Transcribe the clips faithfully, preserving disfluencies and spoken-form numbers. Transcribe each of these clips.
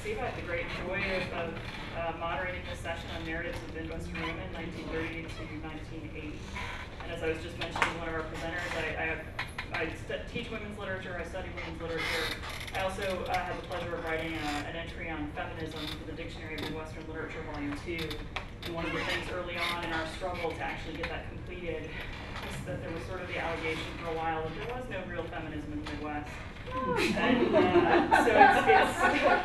Kosiba. I had the great joy of, of uh, moderating this session on narratives of Midwestern women, nineteen thirty to nineteen eighty. And as I was just mentioning, one of our presenters, I, I, have, I teach women's literature, I study women's literature. I also uh, have the pleasure of writing uh, an entry on feminism for the Dictionary of Midwestern Literature, Volume two. And one of the things early on in our struggle to actually get that completed was that there was sort of the allegation for a while that there was no real feminism in the Midwest. And uh, so it's, it's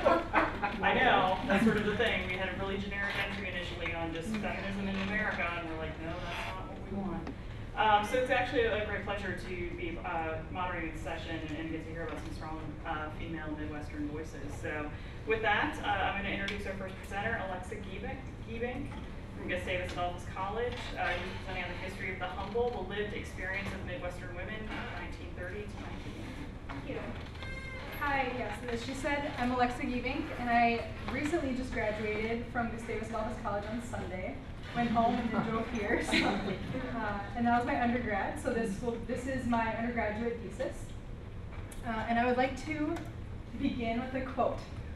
I know, that's sort of the thing. We had a really generic entry initially on just feminism in America, and we're like, no, that's not what we want. Um, so it's actually a great pleasure to be uh, moderating this session and, and get to hear about some strong uh, female Midwestern voices. So with that, uh, I'm going to introduce our first presenter, Alexa Giebink, Giebink from Gustavus Adolphus College. Uh, he's presenting on the history of the humble, the lived experience of Midwestern women, nineteen thirty to nineteen eighty. Thank you. Hi, yes, as she said, I'm Alexa Giebink, and I recently just graduated from Gustavus Adolphus College on Sunday. Went home and then drove here, so, uh, and that was my undergrad. So this will, this is my undergraduate thesis, uh, and I would like to begin with a quote.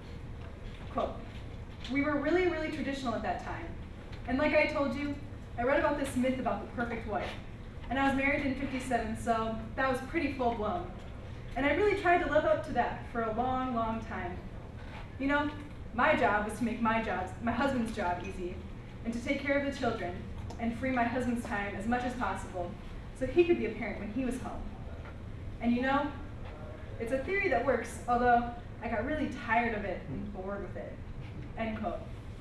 Quote: "We were really, really traditional at that time, and like I told you, I read about this myth about the perfect wife, and I was married in fifty-seven, so that was pretty full blown. And I really tried to live up to that for a long, long time. You know, my job was to make my job, my husband's job easy, and to take care of the children, and free my husband's time as much as possible, so he could be a parent when he was home. And you know, it's a theory that works, although I got really tired of it and bored with it." End quote.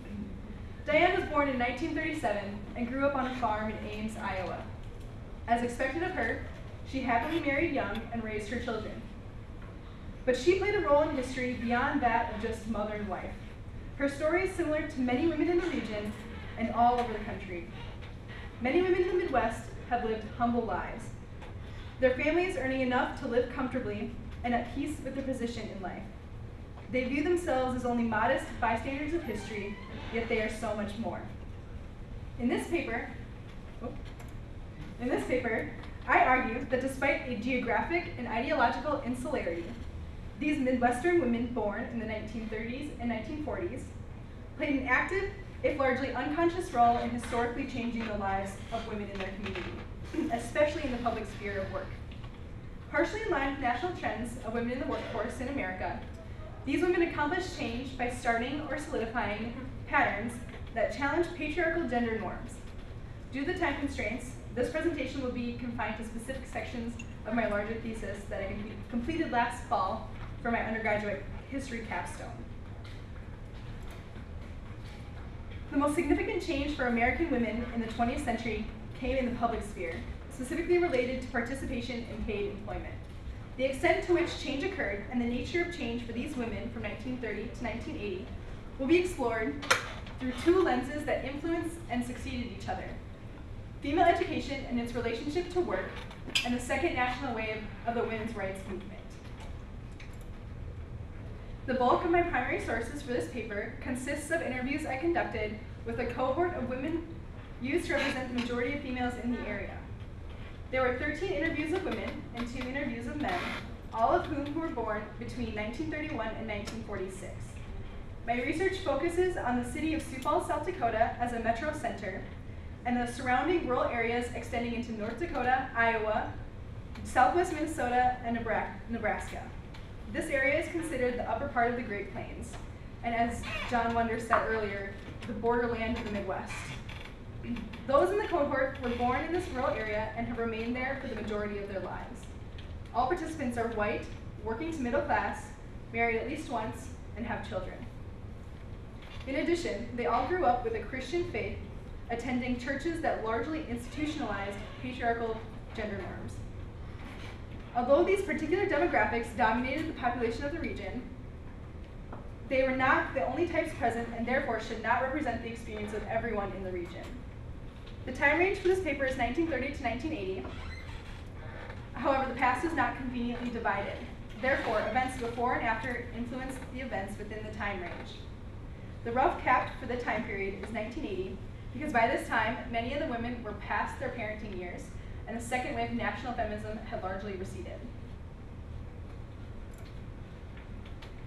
Diane was born in nineteen thirty-seven and grew up on a farm in Ames, Iowa. As expected of her, she happily married young and raised her children. But she played a role in history beyond that of just mother and wife. Her story is similar to many women in the region and all over the country. Many women in the Midwest have lived humble lives, their families earning enough to live comfortably and at peace with their position in life. They view themselves as only modest bystanders of history, yet they are so much more. In this paper, oh, in this paper, I argue that despite a geographic and ideological insularity, these Midwestern women born in the nineteen thirties and nineteen forties played an active, if largely unconscious, role in historically changing the lives of women in their community, especially in the public sphere of work. Partially in line with national trends of women in the workforce in America, these women accomplished change by starting or solidifying patterns that challenge patriarchal gender norms. Due to the time constraints, this presentation will be confined to specific sections of my larger thesis that I completed last fall for my undergraduate history capstone. The most significant change for American women in the twentieth century came in the public sphere, specifically related to participation in paid employment. The extent to which change occurred and the nature of change for these women from nineteen thirty to nineteen eighty will be explored through two lenses that influenced and succeeded each other: female education and its relationship to work, and the second national wave of the women's rights movement. The bulk of my primary sources for this paper consists of interviews I conducted with a cohort of women used to represent the majority of females in the area. There were thirteen interviews of women and two interviews of men, all of whom were born between nineteen thirty-one and nineteen forty-six. My research focuses on the city of Sioux Falls, South Dakota as a metro center, and the surrounding rural areas extending into North Dakota, Iowa, southwest Minnesota, and Nebraska. This area is considered the upper part of the Great Plains, and as John Wonder said earlier, the borderland of the Midwest. Those in the cohort were born in this rural area and have remained there for the majority of their lives. All participants are white, working to middle class, married at least once, and have children. In addition, they all grew up with a Christian faith, attending churches that largely institutionalized patriarchal gender norms. Although these particular demographics dominated the population of the region, they were not the only types present and therefore should not represent the experience of everyone in the region. The time range for this paper is nineteen thirty to nineteen eighty. However, the past is not conveniently divided. Therefore, events before and after influence the events within the time range. The rough cap for the time period is nineteen eighty, because by this time, many of the women were past their parenting years, and the second wave of national feminism had largely receded.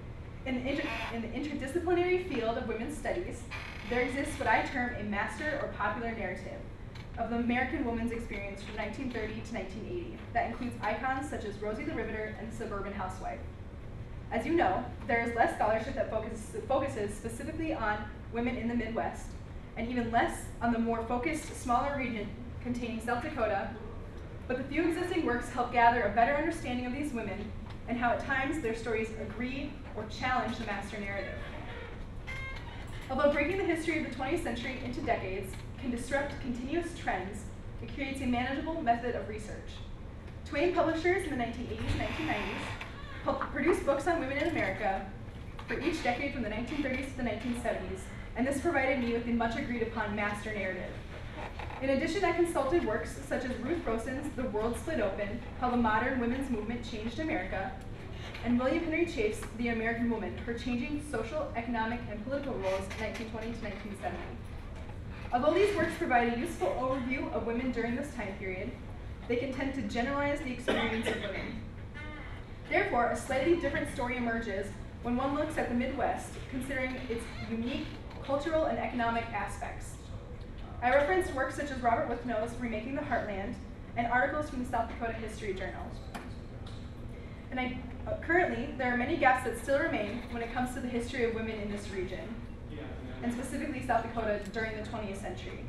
In the, inter in the interdisciplinary field of women's studies, there exists what I term a master or popular narrative of the American woman's experience from nineteen thirty to nineteen eighty that includes icons such as Rosie the Riveter and the suburban housewife. As you know, there is less scholarship that focuses, focuses specifically on women in the Midwest, and even less on the more focused, smaller region containing South Dakota, but the few existing works help gather a better understanding of these women and how at times their stories agree or challenge the master narrative. Although breaking the history of the twentieth century into decades can disrupt continuous trends, it creates a manageable method of research. Twain Publishers in the nineteen eighties and nineteen nineties produced books on women in America for each decade from the nineteen thirties to the nineteen seventies, and this provided me with the much agreed upon master narrative. In addition, I consulted works such as Ruth Broson's The World Split Open, How the Modern Women's Movement Changed America, and William Henry Chafe's The American Woman, Her Changing Social, Economic, and Political Roles, nineteen twenty to nineteen seventy. Although these works provide a useful overview of women during this time period, they can tend to generalize the experience of women. Therefore, a slightly different story emerges when one looks at the Midwest, considering its unique cultural and economic aspects. I referenced works such as Robert Withno's Remaking the Heartland and articles from the South Dakota History Journal. And I, uh, currently, there are many gaps that still remain when it comes to the history of women in this region, and specifically South Dakota during the twentieth century.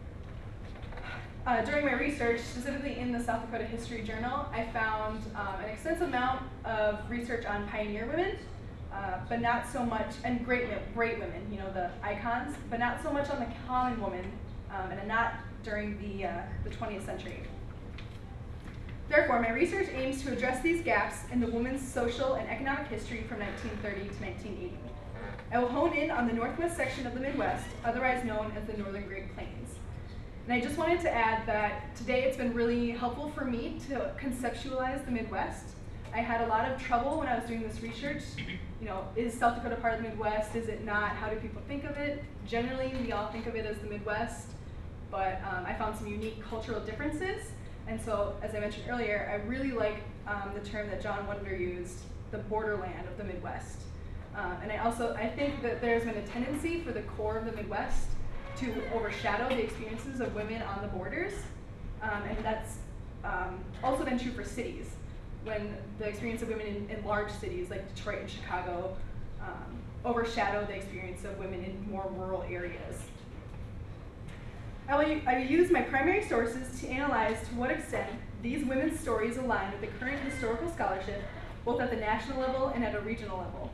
Uh, during my research, specifically in the South Dakota History Journal, I found um, an extensive amount of research on pioneer women, uh, but not so much, and great, great women, you know, the icons, but not so much on the common woman, um, and not during the, uh, the twentieth century. Therefore, my research aims to address these gaps in the woman's social and economic history from nineteen thirty to nineteen eighty. I will hone in on the northwest section of the Midwest, otherwise known as the Northern Great Plains. And I just wanted to add that today it's been really helpful for me to conceptualize the Midwest. I had a lot of trouble when I was doing this research. You know, is South Dakota part of the Midwest? Is it not? How do people think of it? Generally, we all think of it as the Midwest, but um, I found some unique cultural differences. And so, as I mentioned earlier, I really like um, the term that John Wonder used, the borderland of the Midwest. Um, and I also, I think that there's been a tendency for the core of the Midwest to overshadow the experiences of women on the borders. Um, and that's um, also been true for cities, when the experience of women in, in large cities like Detroit and Chicago um, overshadow the experience of women in more rural areas. I will, I will use my primary sources to analyze to what extent these women's stories align with the current historical scholarship, both at the national level and at a regional level.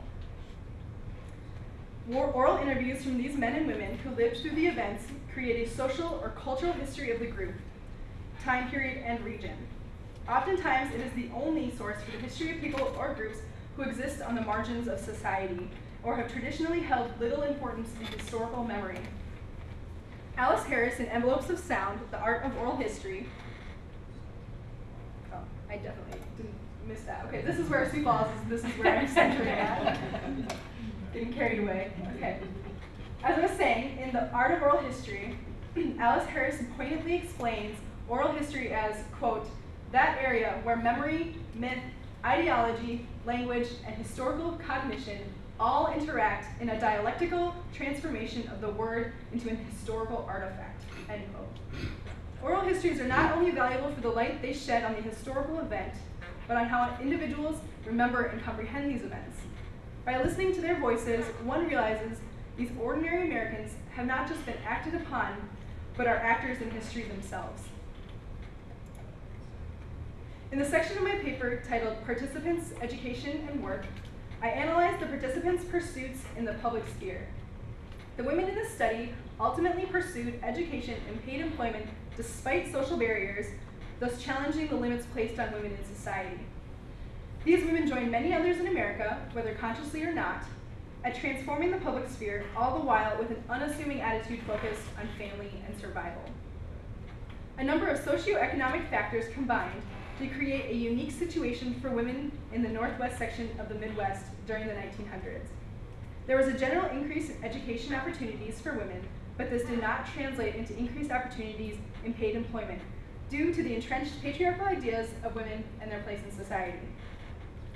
Oral interviews from these men and women who lived through the events create a social or cultural history of the group, time period, and region. Oftentimes, it is the only source for the history of people or groups who exist on the margins of society or have traditionally held little importance in historical memory. Alice Harris in Envelopes of Sound, The Art of Oral History. Oh, I definitely didn't miss that. Okay, this is where Sioux Falls is, this is where I'm centering at. Getting carried away. Okay. As I was saying, in The Art of Oral History, Alice Harris poignantly explains oral history as, quote, that area where memory, myth, ideology, language, and historical cognition all interact in a dialectical transformation of the word into an historical artifact, end quote. Oral histories are not only valuable for the light they shed on the historical event, but on how individuals remember and comprehend these events. By listening to their voices, one realizes these ordinary Americans have not just been acted upon, but are actors in history themselves. In the section of my paper titled Participants, Education, and Work, I analyzed the participants' pursuits in the public sphere. The women in this study ultimately pursued education and paid employment despite social barriers, thus challenging the limits placed on women in society. These women joined many others in America, whether consciously or not, at transforming the public sphere, all the while with an unassuming attitude focused on family and survival. A number of socioeconomic factors combined to create a unique situation for women in the northwest section of the Midwest during the nineteen hundreds. There was a general increase in education opportunities for women, but this did not translate into increased opportunities in paid employment due to the entrenched patriarchal ideas of women and their place in society.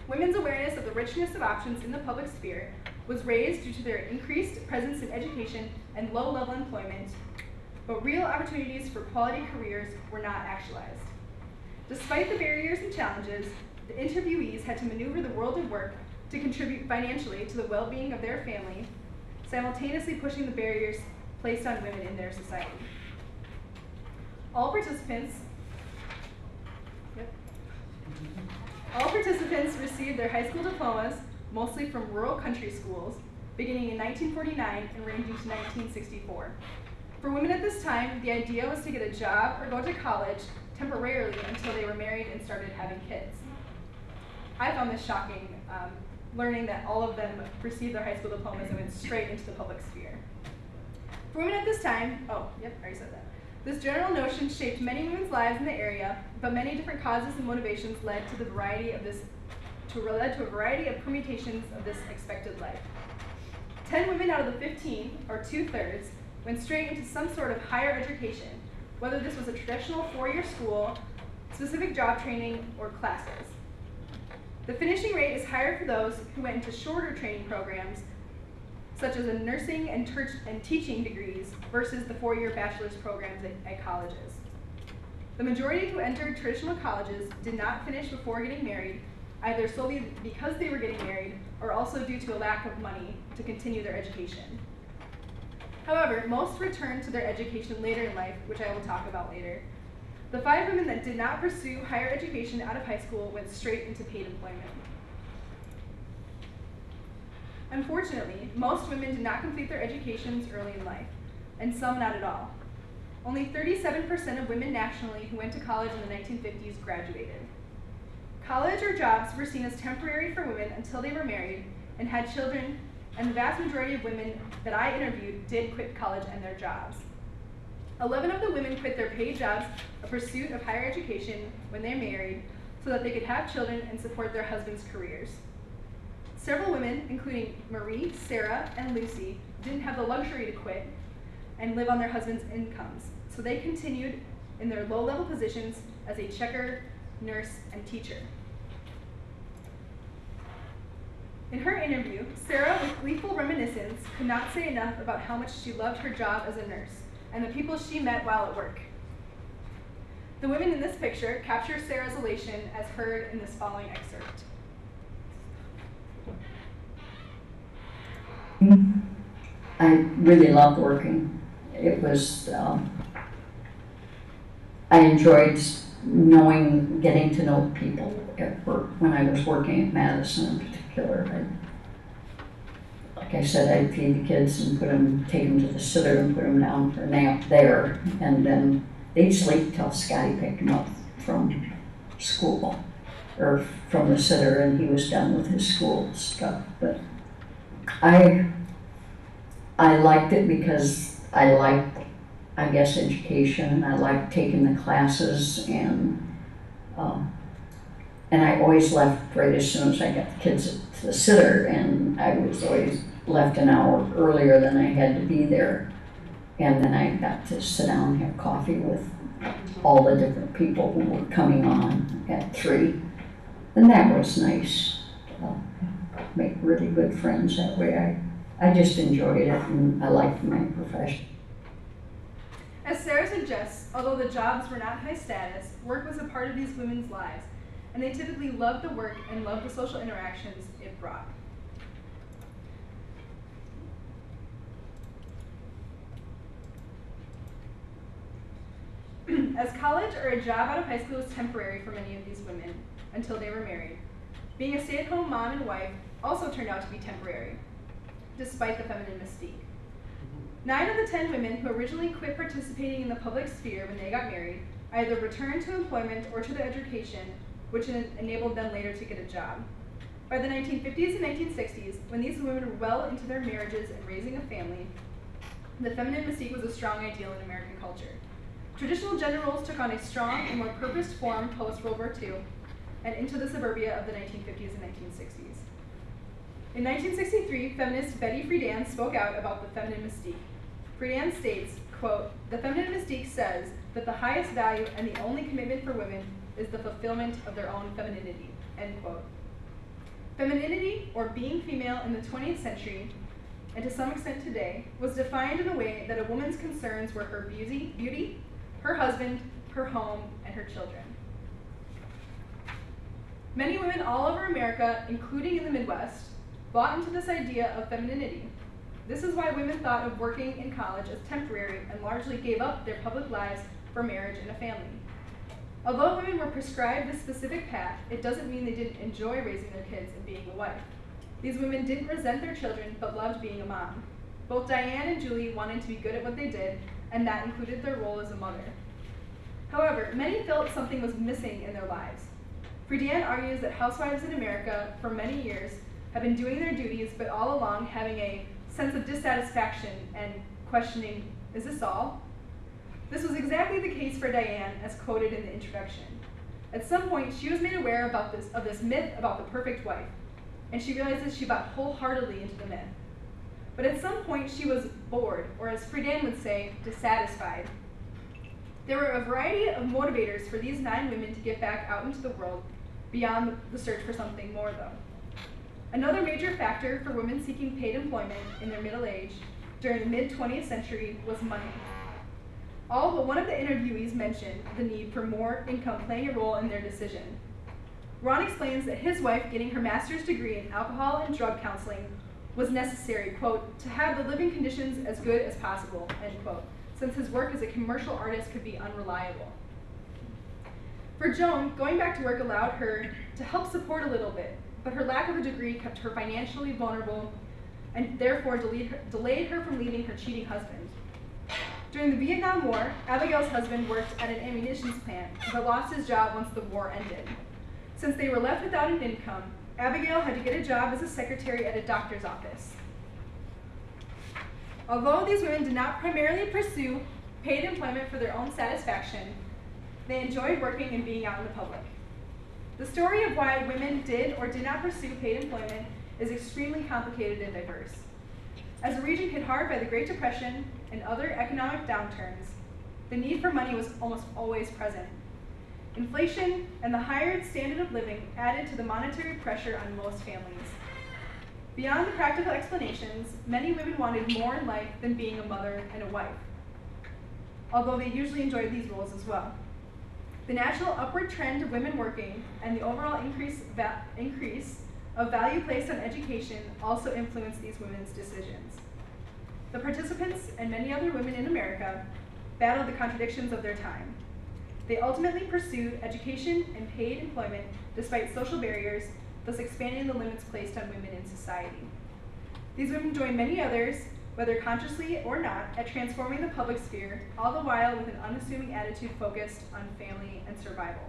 women's awareness of the richness of options in the public sphere was raised due to their increased presence in education and low-level employment, but real opportunities for quality careers were not actualized. Despite the barriers and challenges, the interviewees had to maneuver the world of work to contribute financially to the well-being of their family, simultaneously pushing the barriers placed on women in their society. All participants, yep, all participants received their high school diplomas, mostly from rural country schools, beginning in nineteen forty-nine and ranging to nineteen sixty-four. For women at this time, the idea was to get a job or go to college temporarily until they were married and started having kids. I found this shocking, um, learning that all of them received their high school diplomas and went straight into the public sphere. For women at this time, oh, yep, I already said that. This general notion shaped many women's lives in the area, but many different causes and motivations led to the variety of this, to led to a variety of permutations of this expected life. Ten women out of the fifteen, or two-thirds, went straight into some sort of higher education, whether this was a traditional four-year school, specific job training, or classes. The finishing rate is higher for those who went into shorter training programs, such as a nursing and, and teaching degrees, versus the four-year bachelor's programs at, at colleges. The majority who entered traditional colleges did not finish before getting married, either solely because they were getting married, or also due to a lack of money to continue their education. However, most returned to their education later in life, which I will talk about later. The five women that did not pursue higher education out of high school went straight into paid employment. Unfortunately, most women did not complete their educations early in life, and some not at all. Only thirty-seven percent of women nationally who went to college in the nineteen fifties graduated. College or jobs were seen as temporary for women until they were married and had children, and the vast majority of women that I interviewed did quit college and their jobs. Eleven of the women quit their paid jobs in pursuit of higher education when they married so that they could have children and support their husbands' careers. Several women, including Marie, Sara, and Lucy, didn't have the luxury to quit and live on their husbands' incomes, so they continued in their low-level positions as a checker, nurse, and teacher. In her interview, Sara, with gleeful reminiscence, could not say enough about how much she loved her job as a nurse and the people she met while at work. The women in this picture capture Sara's elation as heard in this following excerpt. I really loved working. It was, um, I enjoyed knowing, getting to know people at work when I was working at Madison in particular. I, like I said, I'd feed the kids and put them, take them to the sitter and put them down for a nap there, and then they'd sleep till Scotty picked them up from school, or from the sitter, and he was done with his school stuff. But I, I liked it because I liked, I guess, education. I liked taking the classes, and um, and I always left right as soon as I got the kids to the sitter, and I was always left an hour earlier than I had to be there. And then I got to sit down and have coffee with all the different people who were coming on at three. And that was nice. Uh, make really good friends that way. I, I just enjoyed it, and I liked my profession. As Sara suggests, although the jobs were not high status, work was a part of these women's lives, and they typically loved the work and loved the social interactions it brought. As college or a job out of high school was temporary for many of these women until they were married, being a stay-at-home mom and wife also turned out to be temporary, despite the feminine mystique. Nine of the ten women who originally quit participating in the public sphere when they got married either returned to employment or to their education, which enabled them later to get a job. By the nineteen fifties and nineteen sixties, when these women were well into their marriages and raising a family, the feminine mystique was a strong ideal in American culture. Traditional gender roles took on a strong and more purposed form post-World War Two and into the suburbia of the nineteen fifties and nineteen sixties. In nineteen sixty-three, feminist Betty Friedan spoke out about the feminine mystique. Friedan states, quote, "The feminine mystique says that the highest value and the only commitment for women is the fulfillment of their own femininity," end quote. Femininity, or being female in the twentieth century, and to some extent today, was defined in a way that a woman's concerns were her beauty, beauty, her husband, her home, and her children. Many women all over America, including in the Midwest, bought into this idea of femininity. This is why women thought of working in college as temporary and largely gave up their public lives for marriage and a family. Although women were prescribed this specific path, it doesn't mean they didn't enjoy raising their kids and being a wife. These women didn't resent their children, but loved being a mom. Both Diane and Julie wanted to be good at what they did, and that included their role as a mother. However, many felt something was missing in their lives. Friedan argues that housewives in America, for many years, have been doing their duties, but all along having a sense of dissatisfaction and questioning, is this all? This was exactly the case for Diane, as quoted in the introduction. At some point, she was made aware about this, of this myth about the perfect wife, and she realizes she bought wholeheartedly into the myth. But at some point, she was bored, or as Friedan would say, dissatisfied. There were a variety of motivators for these nine women to get back out into the world, beyond the search for something more, though. Another major factor for women seeking paid employment in their middle age during the mid twentieth century was money. All but one of the interviewees mentioned the need for more income playing a role in their decision. Ron explains that his wife getting her master's degree in alcohol and drug counseling was necessary, quote, to have the living conditions as good as possible, end quote, since his work as a commercial artist could be unreliable. For Joan, going back to work allowed her to help support a little bit, but her lack of a degree kept her financially vulnerable and therefore delayed her, delayed her from leaving her cheating husband. During the Vietnam War, Abigail's husband worked at an ammunition plant, but lost his job once the war ended. Since they were left without an income, Abigail had to get a job as a secretary at a doctor's office. Although these women did not primarily pursue paid employment for their own satisfaction, they enjoyed working and being out in the public. The story of why women did or did not pursue paid employment is extremely complicated and diverse. As a region hit hard by the Great Depression and other economic downturns, the need for money was almost always present. Inflation and the higher standard of living added to the monetary pressure on most families. Beyond the practical explanations, many women wanted more in life than being a mother and a wife, although they usually enjoyed these roles as well. The natural upward trend of women working and the overall increase, va increase of value placed on education also influenced these women's decisions. The participants and many other women in America battled the contradictions of their time. They ultimately pursued education and paid employment despite social barriers, thus expanding the limits placed on women in society. These women joined many others, whether consciously or not, at transforming the public sphere, all the while with an unassuming attitude focused on family and survival.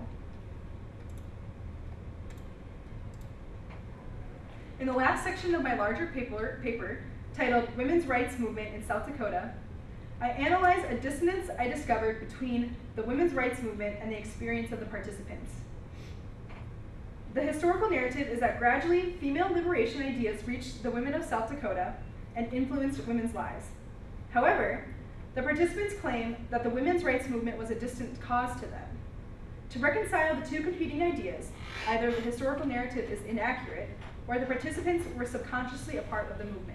In the last section of my larger paper, paper titled Women's Rights Movement in South Dakota, I analyze a dissonance I discovered between the women's rights movement and the experience of the participants. The historical narrative is that gradually female liberation ideas reached the women of South Dakota and influenced women's lives. However, the participants claim that the women's rights movement was a distant cause to them. To reconcile the two competing ideas, either the historical narrative is inaccurate or the participants were subconsciously a part of the movement.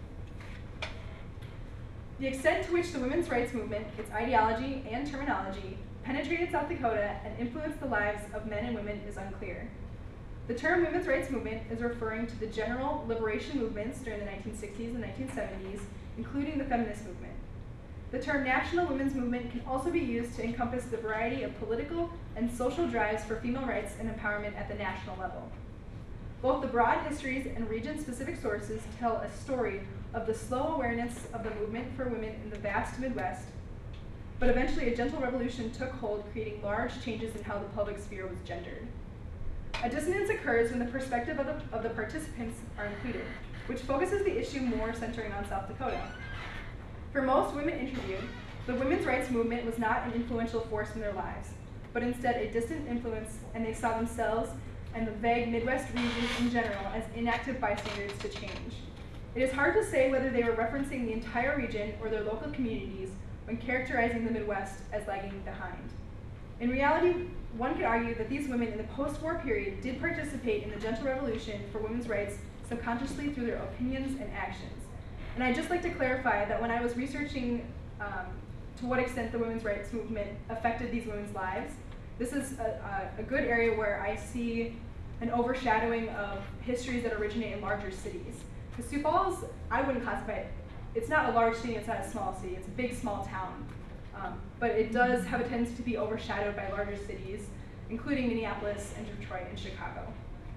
The extent to which the women's rights movement, its ideology and terminology, penetrated South Dakota and influenced the lives of men and women is unclear. The term women's rights movement is referring to the general liberation movements during the nineteen sixties and nineteen seventies, including the feminist movement. The term national women's movement can also be used to encompass the variety of political and social drives for female rights and empowerment at the national level. Both the broad histories and region-specific sources tell a story of the slow awareness of the movement for women in the vast Midwest, but eventually a gentle revolution took hold, creating large changes in how the public sphere was gendered. A dissonance occurs when the perspective of the, of the participants are included, which focuses the issue more centering on South Dakota. For most women interviewed, the women's rights movement was not an influential force in their lives, but instead a distant influence, and they saw themselves and the vague Midwest region in general as inactive bystanders to change. It is hard to say whether they were referencing the entire region or their local communities when characterizing the Midwest as lagging behind. In reality, one could argue that these women in the post-war period did participate in the gentle revolution for women's rights subconsciously through their opinions and actions. And I'd just like to clarify that when I was researching um, to what extent the women's rights movement affected these women's lives, this is a, a, a good area where I see an overshadowing of histories that originate in larger cities. Because Sioux Falls, I wouldn't classify it, it's not a large city, it's not a small city, it's a big, small town. Um, but it does have a tendency to be overshadowed by larger cities, including Minneapolis and Detroit and Chicago.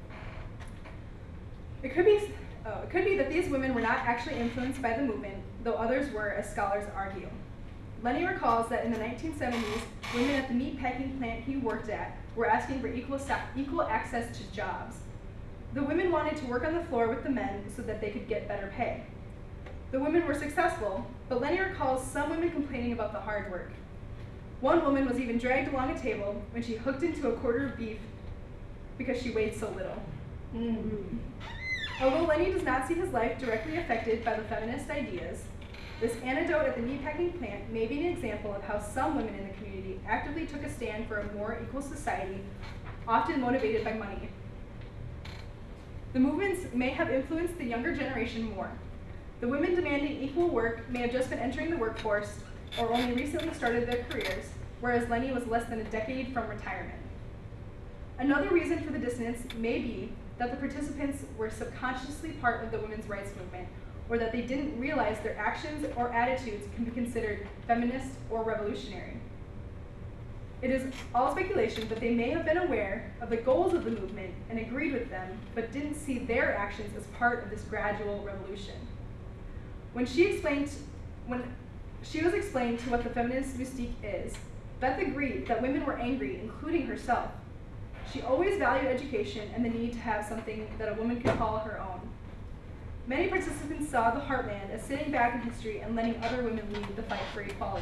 It could be, oh, it could be that these women were not actually influenced by the movement, though others were, as scholars argue. Lenny recalls that in the nineteen seventies, women at the meatpacking plant he worked at were asking for equal, equal access to jobs. The women wanted to work on the floor with the men so that they could get better pay. The women were successful, but Lenny recalls some women complaining about the hard work. One woman was even dragged along a table when she hooked into a quarter of beef because she weighed so little. Mm-hmm. Although Lenny does not see his life directly affected by the feminist ideas, this anecdote at the meatpacking plant may be an example of how some women in the community actively took a stand for a more equal society, often motivated by money. The movements may have influenced the younger generation more. The women demanding equal work may have just been entering the workforce or only recently started their careers, whereas Lenny was less than a decade from retirement. Another reason for the dissonance may be that the participants were subconsciously part of the women's rights movement, or that they didn't realize their actions or attitudes can be considered feminist or revolutionary. It is all speculation that they may have been aware of the goals of the movement and agreed with them, but didn't see their actions as part of this gradual revolution. When she explained, when she was explained to what the feminist mystique is, Beth agreed that women were angry, including herself. She always valued education and the need to have something that a woman could call her own. Many participants saw the heartland as sitting back in history and letting other women lead the fight for equality.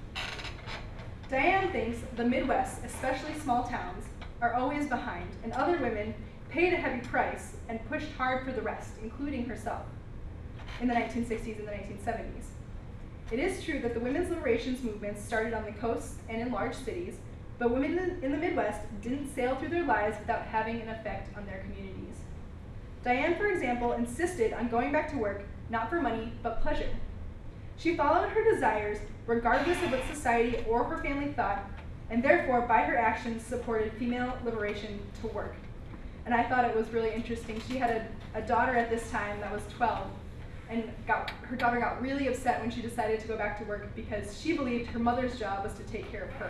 Diane thinks the Midwest, especially small towns, are always behind, and other women paid a heavy price and pushed hard for the rest, including herself, in the nineteen sixties and the nineteen seventies. It is true that the women's liberation movements started on the coasts and in large cities, but women in the Midwest didn't sail through their lives without having an effect on their communities. Diane, for example, insisted on going back to work, not for money, but pleasure. She followed her desires, regardless of what society or her family thought, and therefore, by her actions, supported female liberation to work. And I thought it was really interesting. She had a, a daughter at this time that was twelve, and got, her daughter got really upset when she decided to go back to work because she believed her mother's job was to take care of her.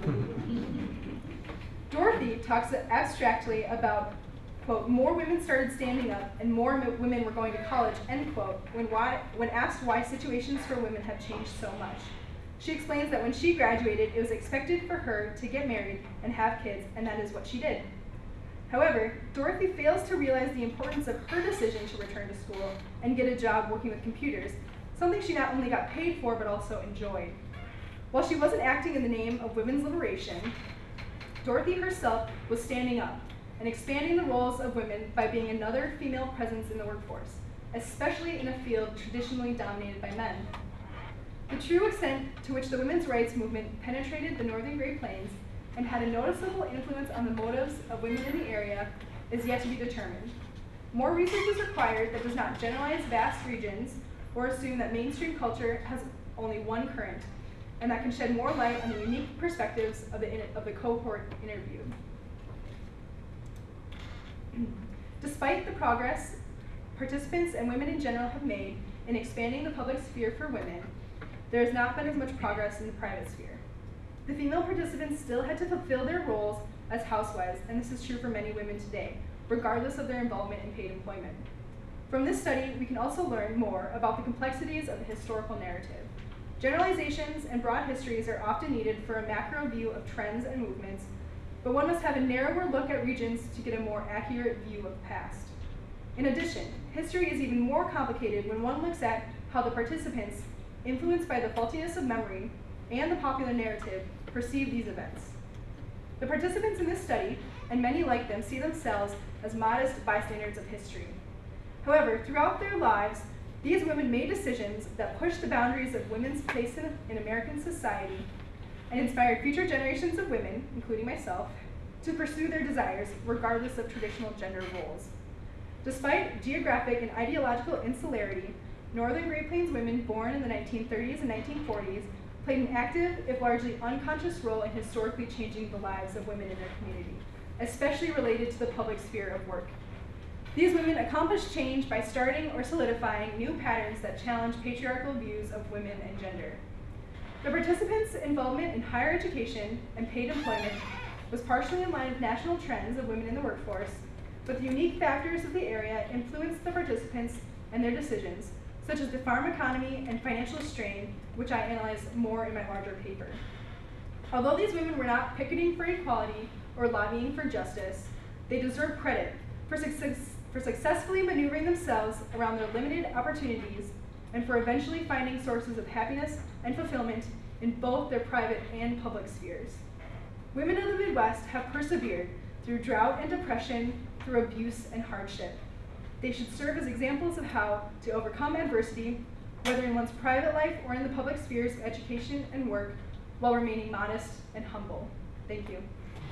Dorothy talks abstractly about, quote, more women started standing up and more women were going to college, end quote, when, why, when asked why situations for women have changed so much. She explains that when she graduated, it was expected for her to get married and have kids, and that is what she did. However, Dorothy fails to realize the importance of her decision to return to school and get a job working with computers, something she not only got paid for but also enjoyed. While she wasn't acting in the name of women's liberation, Dorothy herself was standing up and expanding the roles of women by being another female presence in the workforce, especially in a field traditionally dominated by men. The true extent to which the women's rights movement penetrated the northern Great Plains and had a noticeable influence on the motives of women in the area is yet to be determined. More research is required that does not generalize vast regions or assume that mainstream culture has only one current, and that can shed more light on the unique perspectives of the, of the cohort interviewed. Despite the progress participants and women in general have made in expanding the public sphere for women, there has not been as much progress in the private sphere. The female participants still had to fulfill their roles as housewives, and this is true for many women today, regardless of their involvement in paid employment. From this study, we can also learn more about the complexities of the historical narrative. Generalizations and broad histories are often needed for a macro view of trends and movements, but one must have a narrower look at regions to get a more accurate view of the past. In addition, history is even more complicated when one looks at how the participants, influenced by the faultiness of memory and the popular narrative, perceive these events. The participants in this study, and many like them, see themselves as modest bystanders of history. However, throughout their lives, these women made decisions that pushed the boundaries of women's place in, in American society and inspired future generations of women, including myself, to pursue their desires regardless of traditional gender roles. Despite geographic and ideological insularity, Northern Great Plains women born in the nineteen thirties and nineteen forties played an active, if largely unconscious, role in historically changing the lives of women in their community, especially related to the public sphere of work. These women accomplished change by starting or solidifying new patterns that challenge patriarchal views of women and gender. The participants' involvement in higher education and paid employment was partially in line with national trends of women in the workforce, but the unique factors of the area influenced the participants and their decisions, such as the farm economy and financial strain, which I analyzed more in my larger paper. Although these women were not picketing for equality or lobbying for justice, they deserve credit for, success, for successfully maneuvering themselves around their limited opportunities and for eventually finding sources of happiness and fulfillment in both their private and public spheres. Women of the Midwest have persevered through drought and depression, through abuse and hardship. They should serve as examples of how to overcome adversity, whether in one's private life or in the public spheres of education and work, while remaining modest and humble. Thank you.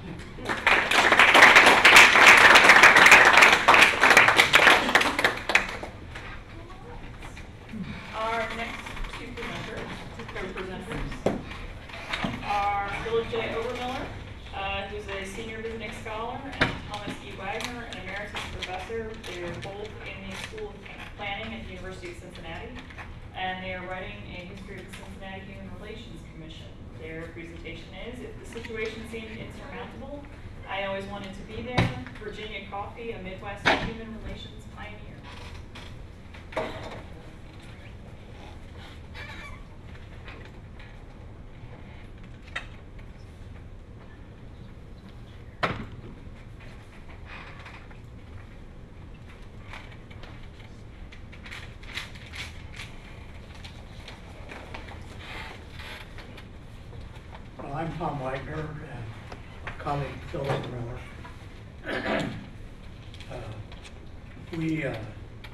Our next two presenters, co-presenters, are Phillip J. Obermiller, uh, who's a senior visiting scholar, and Thomas E. Wagner, an emeritus professor. They're both in the School of Planning at the University of Cincinnati, and they are writing a history of the Cincinnati Human Relations Commission. Their presentation is, if the situation seemed insurmountable, I always wanted to be there. Virginia Coffey, a Midwest human relations pioneer. Well, I'm Tom Wagner and my colleague Phillip Miller. uh, we uh,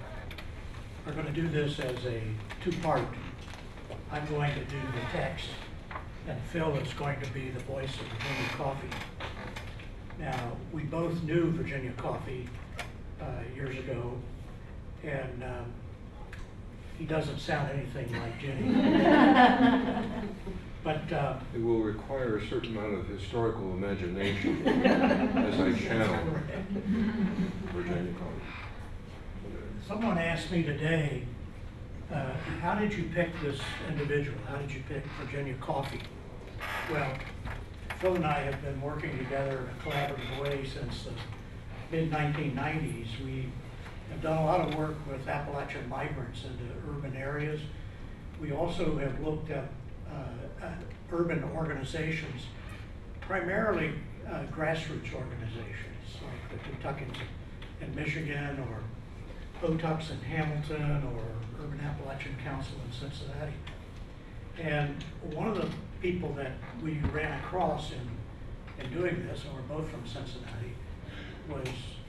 are going to do this as a two-part. I'm going to do the text, and Phil is going to be the voice of Virginia Coffey. Now, we both knew Virginia Coffey uh, years ago, and um, he doesn't sound anything like Jenny. But uh, it will require a certain amount of historical imagination as I channel Virginia Coffey. Someone asked me today, uh, how did you pick this individual? How did you pick Virginia Coffey? Well, Phil and I have been working together in a collaborative way since the mid nineteen nineties. We have done a lot of work with Appalachian migrants into urban areas. We also have looked at uh, uh, urban organizations, primarily uh, grassroots organizations, like the Kentuckians in Michigan, or O T U Cs in Hamilton, or Urban Appalachian Council in Cincinnati. And one of the people that we ran across in, in doing this, and we're both from Cincinnati, was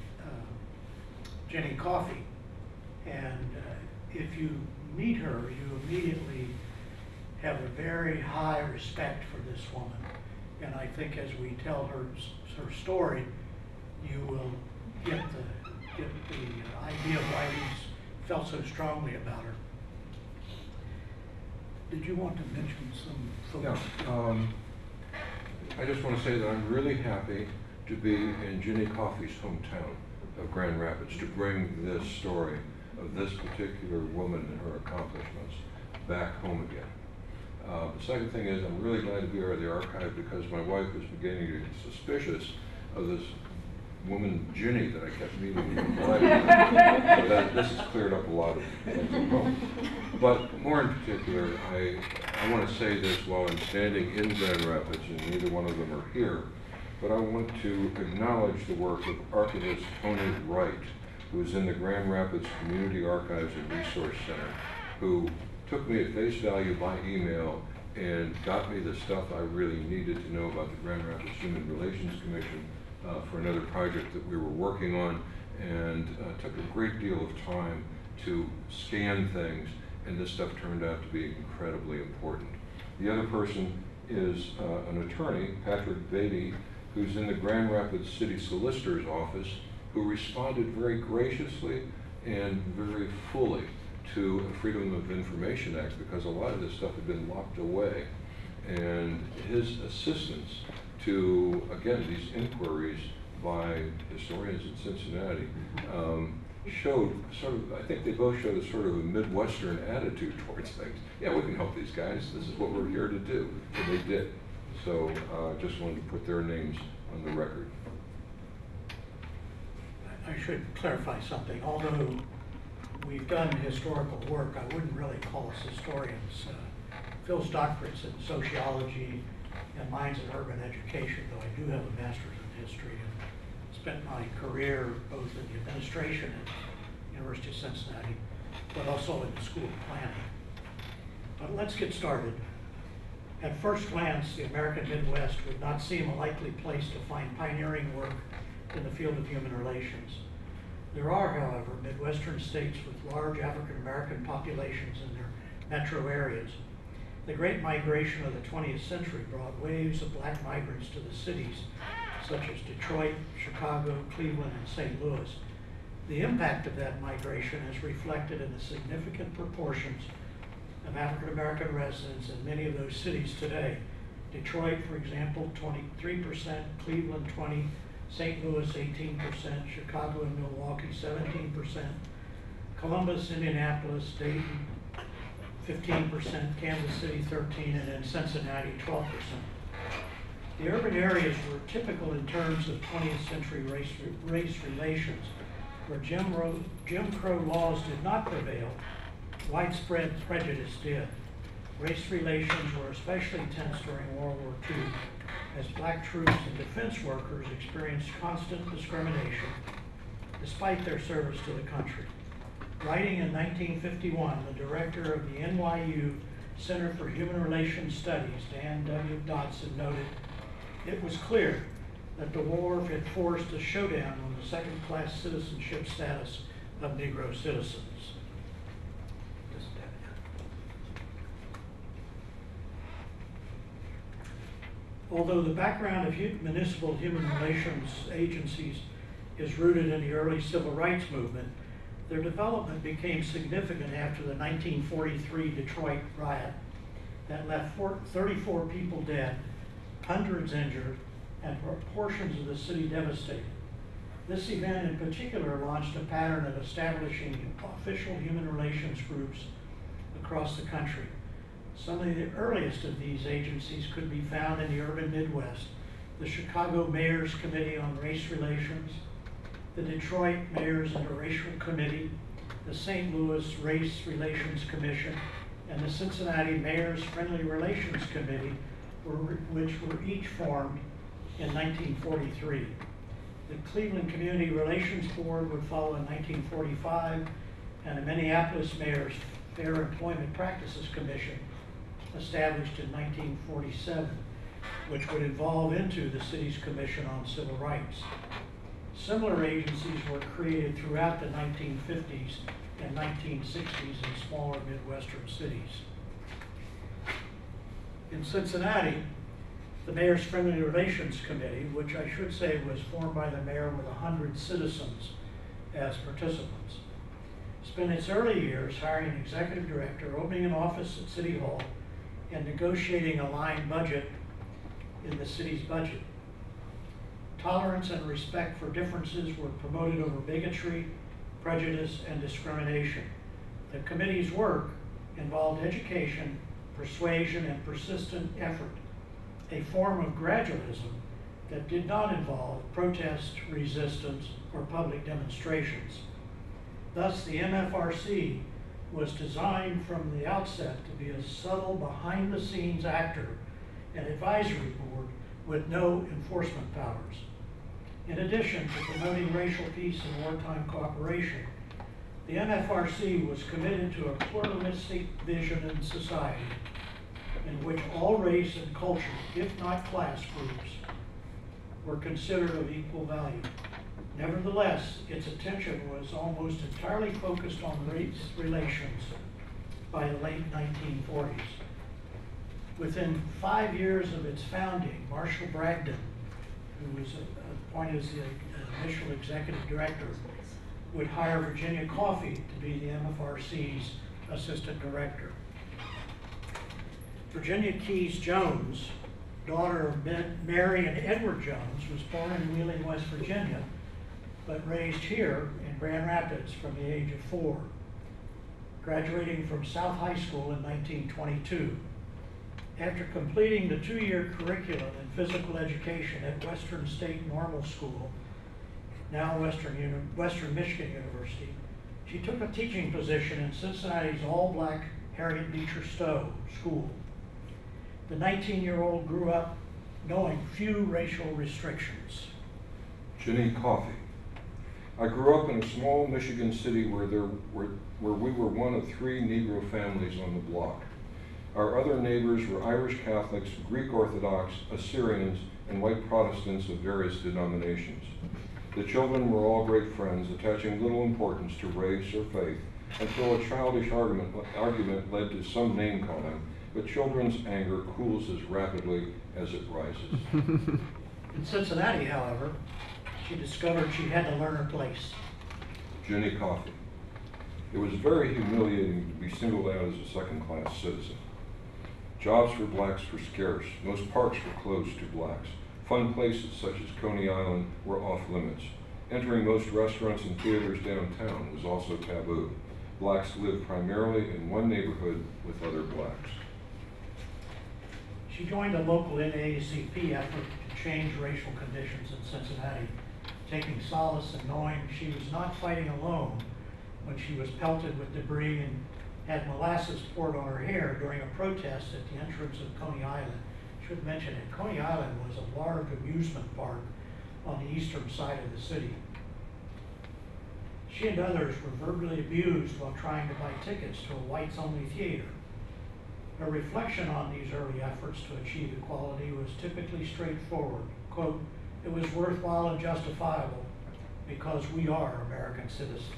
uh, Jenny Coffey. And uh, if you meet her, you immediately have a very high respect for this woman. And I think as we tell her, her story, you will get the, get the idea of why we felt so strongly about her. Did you want to mention some folks? Yeah, um, I just want to say that I'm really happy to be in Jenny Coffey's hometown of Grand Rapids, to bring this story of this particular woman and her accomplishments back home again. Uh, the second thing is, I'm really glad to be here at the archive because my wife was beginning to get suspicious of this woman, Jenny, that I kept meeting in my life. So that, this has cleared up a lot of things. But more in particular, I, I want to say this while I'm standing in Grand Rapids, and neither one of them are here, but I want to acknowledge the work of archivist Tony Wright, who's in the Grand Rapids Community Archives and Resource Center, who took me at face value by email and got me the stuff I really needed to know about the Grand Rapids Human Relations Commission uh, for another project that we were working on, and uh, took a great deal of time to scan things, and this stuff turned out to be incredibly important. The other person is uh, an attorney, Patrick Beatty, who's in the Grand Rapids City Solicitor's office, who responded very graciously and very fully to a Freedom of Information Act, because a lot of this stuff had been locked away. And his assistance to, again, these inquiries by historians in Cincinnati um, showed sort of, I think they both showed a sort of a Midwestern attitude towards things. Yeah, we can help these guys. This is what we're here to do. And they did. So uh, just wanted to put their names on the record. I should clarify something. Although we've done historical work, I wouldn't really call us historians. Uh, Phil's doctorate's in sociology and mine's in urban education, though I do have a master's in history and spent my career both in the administration at University of Cincinnati, but also in the School of Planning. But let's get started. At first glance, the American Midwest would not seem a likely place to find pioneering work in the field of human relations. There are, however, Midwestern states with large African American populations in their metro areas. The Great Migration of the twentieth century brought waves of black migrants to the cities, such as Detroit, Chicago, Cleveland, and Saint Louis. The impact of that migration is reflected in the significant proportions of African American residents in many of those cities today. Detroit, for example, twenty-three percent, Cleveland, twenty percent, Saint Louis, eighteen percent, Chicago and Milwaukee, seventeen percent, Columbus, Indianapolis, Dayton, fifteen percent, Kansas City, thirteen percent, and then Cincinnati, twelve percent. The urban areas were typical in terms of twentieth century race, race relations, where Jim, Ro Jim Crow laws did not prevail. Widespread prejudice did. Race relations were especially tense during World War Two, as black troops and defense workers experienced constant discrimination despite their service to the country. Writing in nineteen fifty-one, the director of the N Y U Center for Human Relations Studies, Dan W. Dodson, noted, "It was clear that the war had forced a showdown on the second-class citizenship status of Negro citizens." Although the background of municipal human relations agencies is rooted in the early civil rights movement, their development became significant after the nineteen forty-three Detroit riot that left thirty-four people dead, hundreds injured, and portions of the city devastated. This event in particular launched a pattern of establishing official human relations groups across the country. Some of the earliest of these agencies could be found in the urban Midwest: the Chicago Mayor's Committee on Race Relations, the Detroit Mayor's Interracial Committee, the Saint Louis Race Relations Commission, and the Cincinnati Mayor's Friendly Relations Committee, which were each formed in nineteen forty-three. The Cleveland Community Relations Board would follow in nineteen forty-five, and the Minneapolis Mayor's Fair Employment Practices Commission, established in nineteen forty-seven, which would evolve into the city's Commission on Civil Rights. Similar agencies were created throughout the nineteen fifties and nineteen sixties in smaller Midwestern cities. In Cincinnati, the Mayor's Friendly Relations Committee, which I should say was formed by the mayor with one hundred citizens as participants, spent its early years hiring an executive director, opening an office at City Hall, and negotiating a line budget in the city's budget. Tolerance and respect for differences were promoted over bigotry, prejudice, and discrimination. The committee's work involved education, persuasion, and persistent effort, a form of gradualism that did not involve protest, resistance, or public demonstrations. Thus, the M F R C was designed from the outset to be a subtle, behind-the-scenes actor and advisory board with no enforcement powers. In addition to promoting racial peace and wartime cooperation, the M F R C was committed to a pluralistic vision in society in which all race and culture, if not class groups, were considered of equal value. Nevertheless, its attention was almost entirely focused on race relations by the late nineteen forties. Within five years of its founding, Marshall Bragdon, who was appointed as the initial executive director, would hire Virginia Coffey to be the M F R C's assistant director. Virginia Keyes Jones, daughter of Mary and Edward Jones, was born in Wheeling, West Virginia, but raised here in Grand Rapids from the age of four, graduating from South High School in nineteen twenty-two. After completing the two-year curriculum in physical education at Western State Normal School, now Western, Uni Western Michigan University, she took a teaching position in Cincinnati's all-black Harriet Beecher Stowe School. The nineteen-year-old grew up knowing few racial restrictions. Ginny Coffey. I grew up in a small Michigan city where, there were, where we were one of three Negro families on the block. Our other neighbors were Irish Catholics, Greek Orthodox, Assyrians, and white Protestants of various denominations. The children were all great friends, attaching little importance to race or faith, until a childish argument, argument led to some name-calling, but children's anger cools as rapidly as it rises. In Cincinnati, however, she discovered she had to learn her place. Ginny Coffey. It was very humiliating to be singled out as a second-class citizen. Jobs for blacks were scarce. Most parks were closed to blacks. Fun places such as Coney Island were off limits. Entering most restaurants and theaters downtown was also taboo. Blacks lived primarily in one neighborhood with other blacks. She joined a local N double A C P effort to change racial conditions in Cincinnati, taking solace in knowing she was not fighting alone when she was pelted with debris and had molasses poured on her hair during a protest at the entrance of Coney Island. I should mention that Coney Island was a large amusement park on the eastern side of the city. She and others were verbally abused while trying to buy tickets to a whites-only theater. Her reflection on these early efforts to achieve equality was typically straightforward. Quote, "It was worthwhile and justifiable because we are American citizens."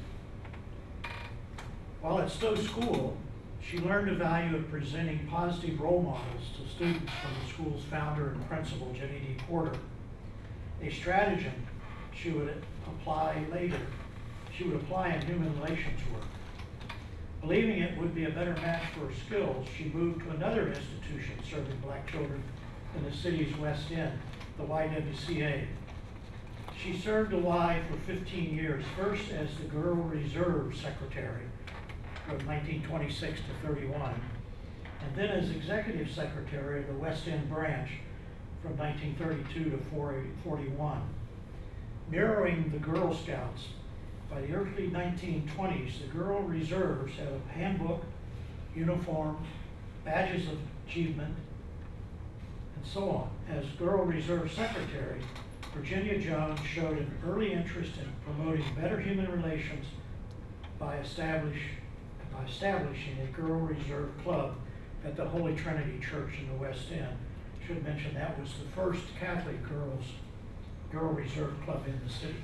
While at Stowe School, she learned the value of presenting positive role models to students from the school's founder and principal, Jenny D. Porter, a stratagem she would apply later. She would apply in human relations work. Believing it would be a better match for her skills, she moved to another institution serving black children in the city's West End, the Y W C A. She served the Y for fifteen years, first as the Girl Reserve Secretary from nineteen twenty-six to thirty-one, and then as Executive Secretary of the West End branch from nineteen thirty-two to forty-one. Mirroring the Girl Scouts, by the early nineteen twenties, the Girl Reserves had a handbook, uniform, badges of achievement, and so on. As Girl Reserve Secretary, Virginia Jones showed an early interest in promoting better human relations by, establish, by establishing a Girl Reserve Club at the Holy Trinity Church in the West End. I should mention that was the first Catholic girls Girl Reserve Club in the city.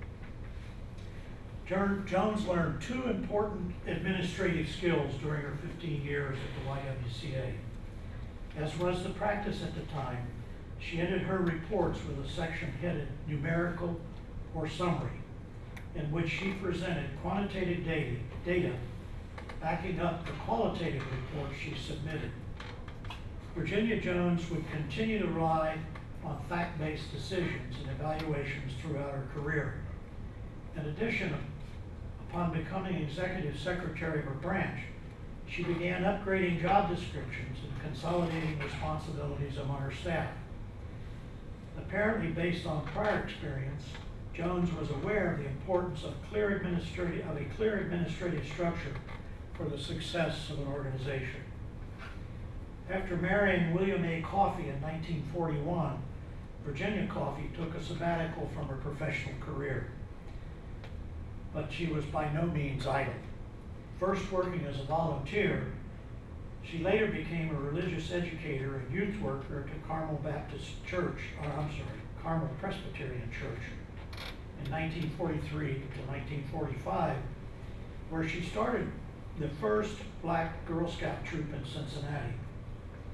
Jones learned two important administrative skills during her fifteen years at the Y W C A. As was the practice at the time, she ended her reports with a section headed Numerical or Summary, in which she presented quantitative data, data backing up the qualitative reports she submitted. Virginia Jones would continue to rely on fact-based decisions and evaluations throughout her career. In addition, upon becoming executive secretary of her branch, she began upgrading job descriptions and consolidating responsibilities among her staff. Apparently based on prior experience, Jones was aware of the importance of, clear administrative, of a clear administrative structure for the success of an organization. After marrying William A. Coffey in nineteen forty-one, Virginia Coffey took a sabbatical from her professional career. But she was by no means idle. First working as a volunteer, she later became a religious educator and youth worker to Carmel Baptist Church, or I'm sorry, Carmel Presbyterian Church in nineteen forty-three to nineteen forty-five, where she started the first black Girl Scout troop in Cincinnati.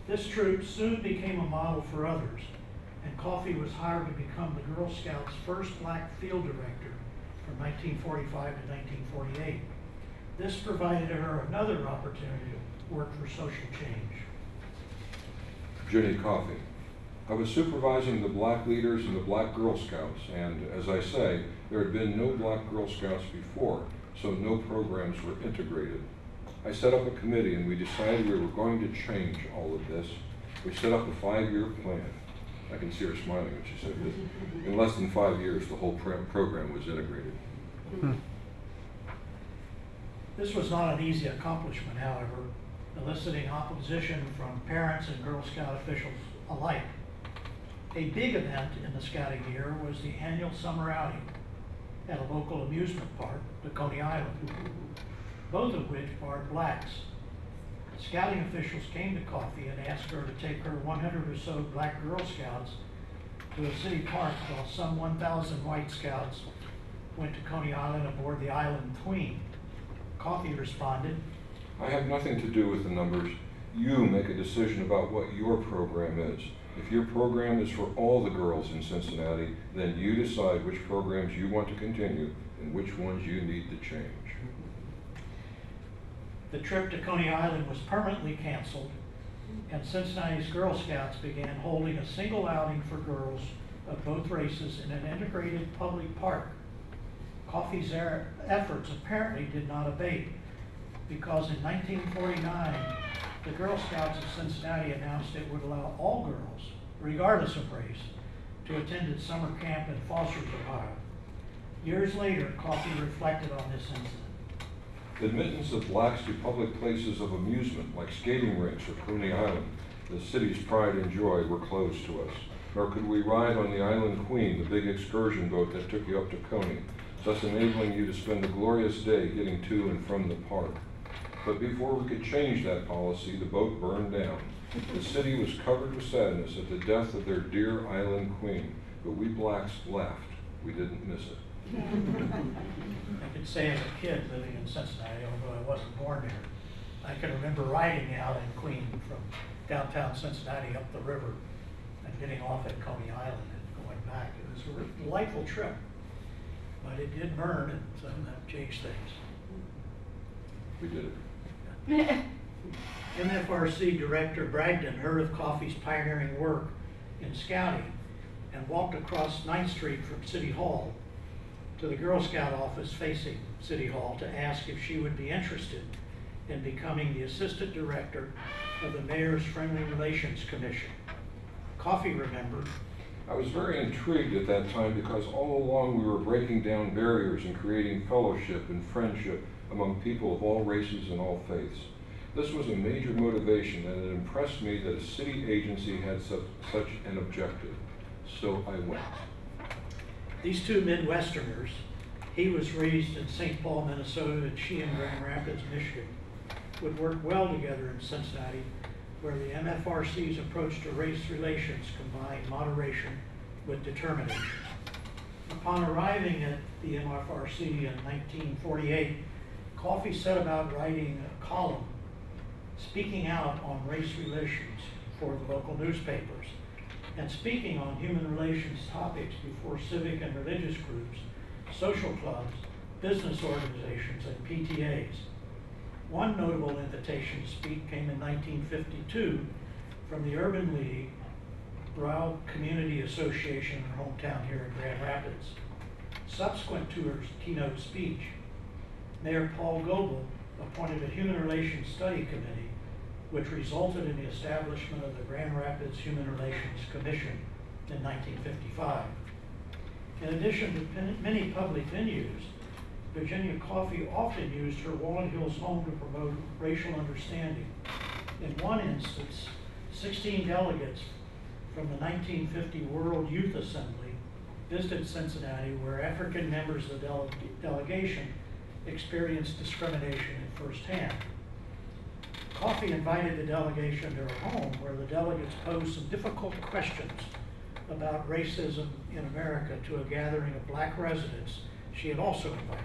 This troop soon became a model for others, and Coffey was hired to become the Girl Scouts' first black field director from nineteen forty-five to nineteen forty-eight. This provided her another opportunity to work for social change. Jenny Coffey. I was supervising the black leaders and the black Girl Scouts, and as I say, there had been no black Girl Scouts before, so no programs were integrated. I set up a committee and we decided we were going to change all of this. We set up a five-year plan. I can see her smiling when she said this. In less than five years, the whole pro program was integrated. Hmm. This was not an easy accomplishment, however, eliciting opposition from parents and Girl Scout officials alike. A big event in the scouting year was the annual summer outing at a local amusement park, the Coney Island, both of which barred blacks. Scouting officials came to Coffey and asked her to take her one hundred or so black Girl Scouts to a city park while some one thousand white scouts went to Coney Island aboard the Island Queen. Coffey responded, I have nothing to do with the numbers. You make a decision about what your program is. If your program is for all the girls in Cincinnati, then you decide which programs you want to continue and which ones you need to change. The trip to Coney Island was permanently canceled, and Cincinnati's Girl Scouts began holding a single outing for girls of both races in an integrated public park. Coffey's efforts apparently did not abate, because in nineteen forty-nine, the Girl Scouts of Cincinnati announced it would allow all girls, regardless of race, to attend its summer camp in Fosters, Ohio. Years later, Coffey reflected on this incident. Admittance of blacks to public places of amusement like skating rinks or Coney Island, the city's pride and joy, were closed to us. Nor could we ride on the Island Queen, the big excursion boat that took you up to Coney, thus enabling you to spend a glorious day getting to and from the park. But before we could change that policy, the boat burned down. The city was covered with sadness at the death of their dear Island Queen, but we blacks laughed. We didn't miss it. I can say as a kid living in Cincinnati, although I wasn't born there, I can remember riding out in Queen from downtown Cincinnati up the river and getting off at Coney Island and going back. It was a delightful trip, but it did burn, and so that changed things. We did it. M F R C Director Bragdon heard of Coffey's pioneering work in scouting and walked across ninth street from City Hall to the Girl Scout office facing City Hall to ask if she would be interested in becoming the Assistant Director of the Mayor's Friendly Relations Commission. Coffey remembered, I was very intrigued at that time because all along we were breaking down barriers and creating fellowship and friendship among people of all races and all faiths. This was a major motivation, and it impressed me that a city agency had such, such an objective. So I went. These two Midwesterners, he was raised in Saint Paul, Minnesota, and she in Grand Rapids, Michigan, would work well together in Cincinnati, where the M F R C's approach to race relations combined moderation with determination. Upon arriving at the M F R C in nineteen forty-eight, Coffey set about writing a column speaking out on race relations for the local newspapers and speaking on human relations topics before civic and religious groups, social clubs, business organizations, and P T As. One notable invitation to speak came in nineteen fifty-two from the Urban League, Rural Community Association in her hometown here in Grand Rapids. Subsequent to her keynote speech, Mayor Paul Goebel appointed a Human Relations Study Committee, which resulted in the establishment of the Grand Rapids Human Relations Commission in nineteen fifty-five. In addition to many public venues, Virginia Coffey often used her Walnut Hills home to promote racial understanding. In one instance, sixteen delegates from the nineteen fifty World Youth Assembly visited Cincinnati, where African members of the dele delegation experienced discrimination at first hand. Coffey invited the delegation to her home, where the delegates posed some difficult questions about racism in America to a gathering of black residents she had also invited.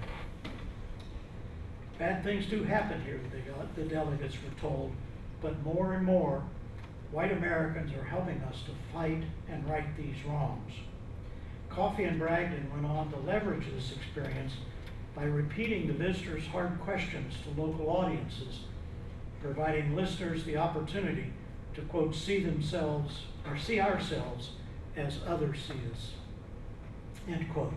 Bad things do happen here, the delegates were told, but more and more white Americans are helping us to fight and right these wrongs. Coffey and Bragdon went on to leverage this experience by repeating the visitors' hard questions to local audiences, providing listeners the opportunity to, quote, see themselves or see ourselves as others see us, end quote.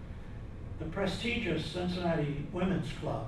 The prestigious Cincinnati Women's Club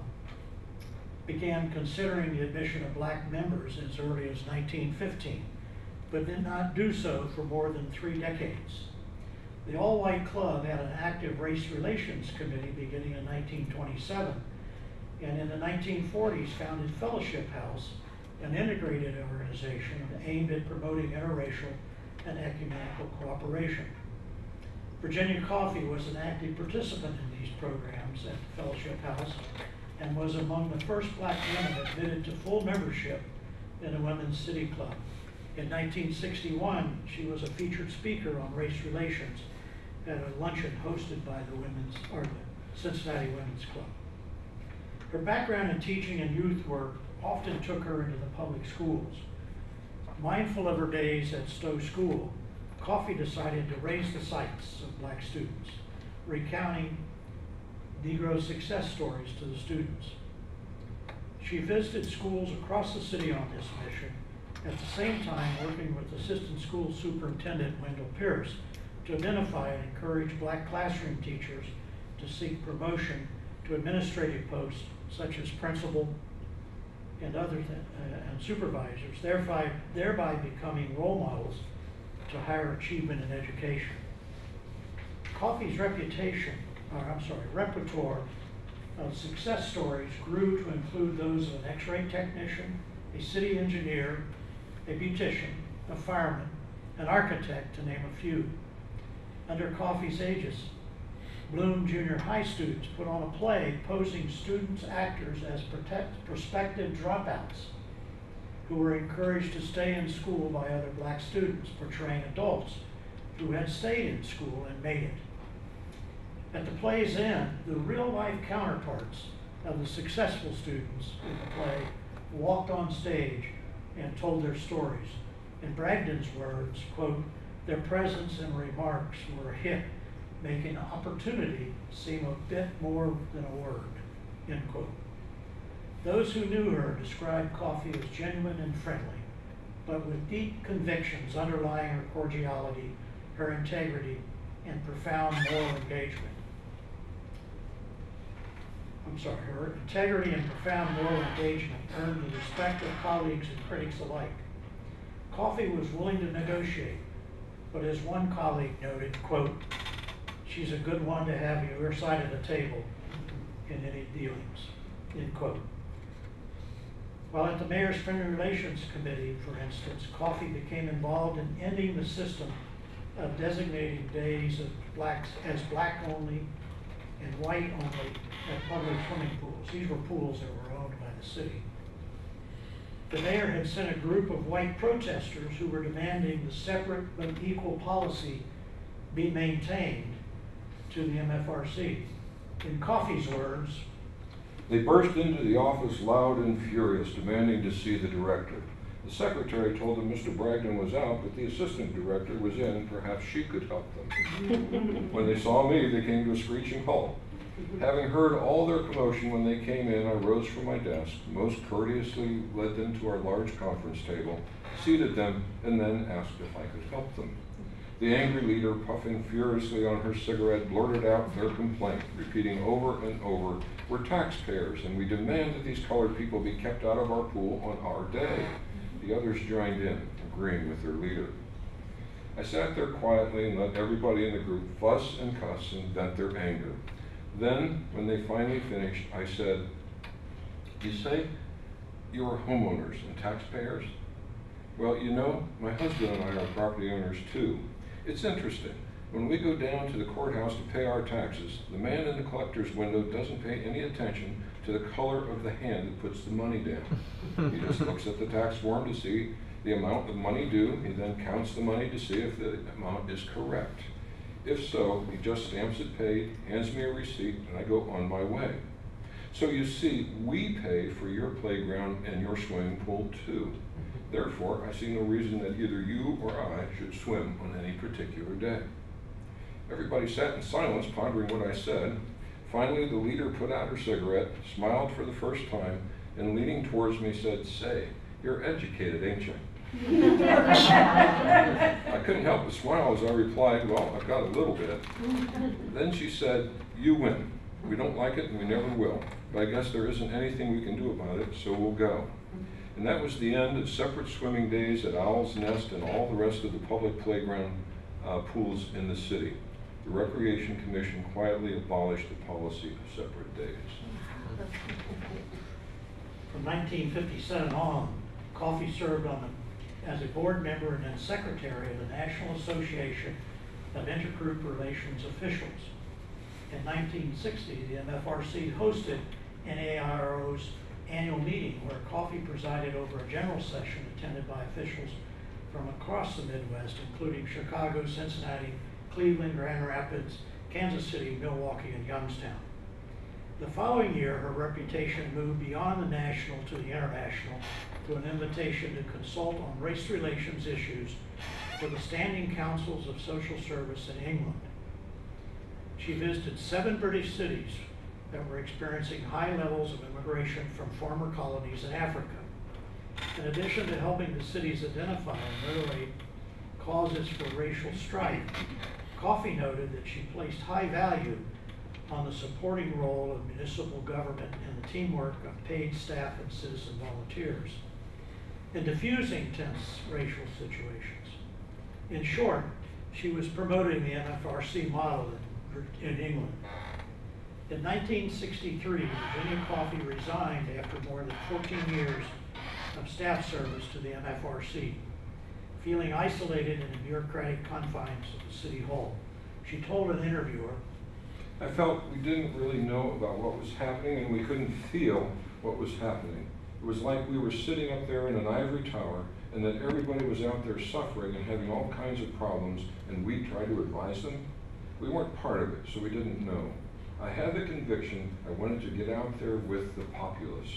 began considering the admission of black members as early as nineteen fifteen, but did not do so for more than three decades. The all-white club had an active race relations committee beginning in nineteen twenty-seven, and in the nineteen forties founded Fellowship House, an integrated organization aimed at promoting interracial and ecumenical cooperation. Virginia Coffey was an active participant in these programs at Fellowship House and was among the first black women admitted to full membership in a women's city club. In nineteen sixty-one, she was a featured speaker on race relations at a luncheon hosted by the women's, or the Cincinnati Women's Club. Her background in teaching and youth work often took her into the public schools. Mindful of her days at Stowe School, Coffey decided to raise the sights of black students, recounting Negro success stories to the students. She visited schools across the city on this mission, at the same time working with Assistant School Superintendent Wendell Pierce to identify and encourage black classroom teachers to seek promotion to administrative posts such as principal and other th uh, and supervisors, thereby, thereby becoming role models to higher achievement in education. Coffey's reputation, or I'm sorry, repertoire of success stories grew to include those of an X-ray technician, a city engineer, a beautician, a fireman, an architect, to name a few. Under Coffey's aegis, Bloom Junior High students put on a play posing students actors as protect, prospective dropouts who were encouraged to stay in school by other black students, portraying adults who had stayed in school and made it. At the play's end, the real-life counterparts of the successful students in the play walked on stage and told their stories. In Bragdon's words, quote, their presence and remarks were a hit, making opportunity seem a bit more than a word, end quote. Those who knew her described Coffey as genuine and friendly, but with deep convictions underlying her cordiality, her integrity, and profound moral engagement. I'm sorry, her integrity and profound moral engagement earned the respect of colleagues and critics alike. Coffey was willing to negotiate, but as one colleague noted, quote, she's a good one to have your side of the table in any dealings, end quote. While at the Mayor's Friendly Relations Committee, for instance, Coffey became involved in ending the system of designating days of blacks as black only and white only at public swimming pools. These were pools that were owned by the city. The mayor had sent a group of white protesters who were demanding the separate but equal policy be maintained to the M F R C. In Coffey's words, they burst into the office loud and furious, demanding to see the director. The secretary told them Mister Bragdon was out, but the assistant director was in. Perhaps she could help them. When they saw me, they came to a screeching halt. Having heard all their commotion when they came in, I rose from my desk, most courteously led them to our large conference table, seated them, and then asked if I could help them. The angry leader, puffing furiously on her cigarette, blurted out their complaint, repeating over and over, we're taxpayers, and we demand that these colored people be kept out of our pool on our day. The others joined in, agreeing with their leader. I sat there quietly and let everybody in the group fuss and cuss and vent their anger. Then, when they finally finished, I said, you say you are homeowners and taxpayers? Well, you know, my husband and I are property owners too. It's interesting. When we go down to the courthouse to pay our taxes, the man in the collector's window doesn't pay any attention to the color of the hand that puts the money down. He just looks at the tax form to see the amount of money due. He then counts the money to see if the amount is correct. If so, he just stamps it paid, hands me a receipt, and I go on my way. So you see, we pay for your playground and your swimming pool too. Therefore, I see no reason that either you or I should swim on any particular day. Everybody sat in silence, pondering what I said. Finally, the leader put out her cigarette, smiled for the first time, and leaning towards me said, "Say, you're educated, ain't you?" I couldn't help but smile as I replied, "Well, I've got a little bit." Then she said, "You win. We don't like it and we never will, but I guess there isn't anything we can do about it, so we'll go." And that was the end of separate swimming days at Owl's Nest and all the rest of the public playground uh, pools in the city. The Recreation Commission quietly abolished the policy of separate days. From nineteen fifty-seven on, Coffey served on the, as a board member and then secretary of the National Association of Intergroup Relations Officials. In nineteen sixty, the M F R C hosted N A I R O's annual meeting where Coffey presided over a general session attended by officials from across the Midwest, including Chicago, Cincinnati, Cleveland, Grand Rapids, Kansas City, Milwaukee, and Youngstown. The following year, her reputation moved beyond the national to the international to an invitation to consult on race relations issues for the Standing Councils of Social Service in England. She visited seven British cities that were experiencing high levels of immigration from former colonies in Africa. In addition to helping the cities identify and mitigate causes for racial strife, Coffey noted that she placed high value on the supporting role of municipal government and the teamwork of paid staff and citizen volunteers in diffusing tense racial situations. In short, she was promoting the M F R C model in, in England. In nineteen sixty-three, Virginia Coffey resigned after more than fourteen years of staff service to the M F R C, feeling isolated in the bureaucratic confines of the City Hall. She told an interviewer, I felt we didn't really know about what was happening and we couldn't feel what was happening. It was like we were sitting up there in an ivory tower and that everybody was out there suffering and having all kinds of problems and we tried to advise them. We weren't part of it, so we didn't know. I had the conviction I wanted to get out there with the populace.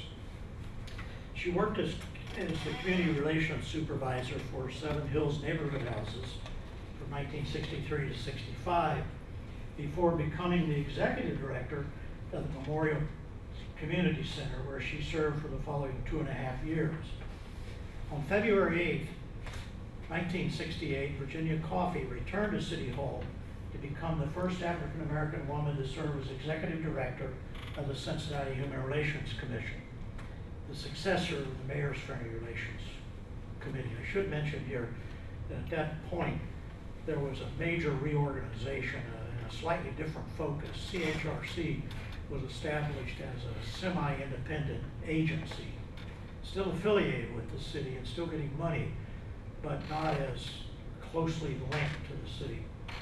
She worked as, as the community relations supervisor for Seven Hills neighborhood houses from nineteen sixty-three to sixty-five before becoming the executive director of the Memorial Community Center, where she served for the following two and a half years. On February eighth, nineteen sixty-eight, Virginia Coffey returned to City Hall to become the first African-American woman to serve as executive director of the Cincinnati Human Relations Commission, the successor of the Mayor's Friendly Relations Committee. I should mention here that at that point, there was a major reorganization uh, and a slightly different focus. C H R C was established as a semi-independent agency, still affiliated with the city and still getting money, but not as closely linked to the city.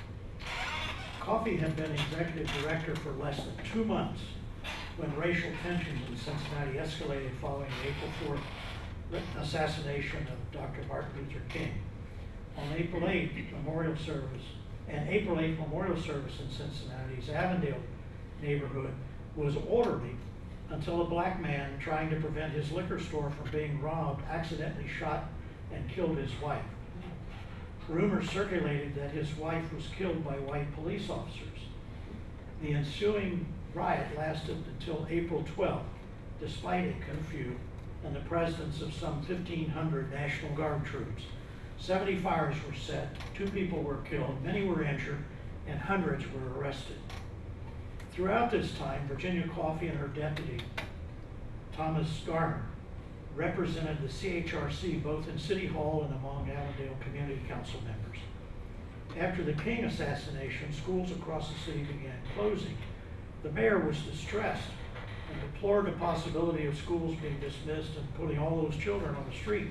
Coffey had been executive director for less than two months when racial tensions in Cincinnati escalated following the April fourth assassination of Doctor Martin Luther King. On April eighth, memorial service, an April eighth memorial service in Cincinnati's Avondale neighborhood was orderly until a black man trying to prevent his liquor store from being robbed accidentally shot and killed his wife. Rumors circulated that his wife was killed by white police officers. The ensuing riot lasted until April twelfth, despite a curfew and the presence of some fifteen hundred National Guard troops. seventy fires were set, two people were killed, many were injured, and hundreds were arrested. Throughout this time, Virginia Coffey and her deputy, Thomas Garner, represented the C H R C both in City Hall and among Avondale Community Council members. After the King assassination, schools across the city began closing. The mayor was distressed and deplored the possibility of schools being dismissed and putting all those children on the street.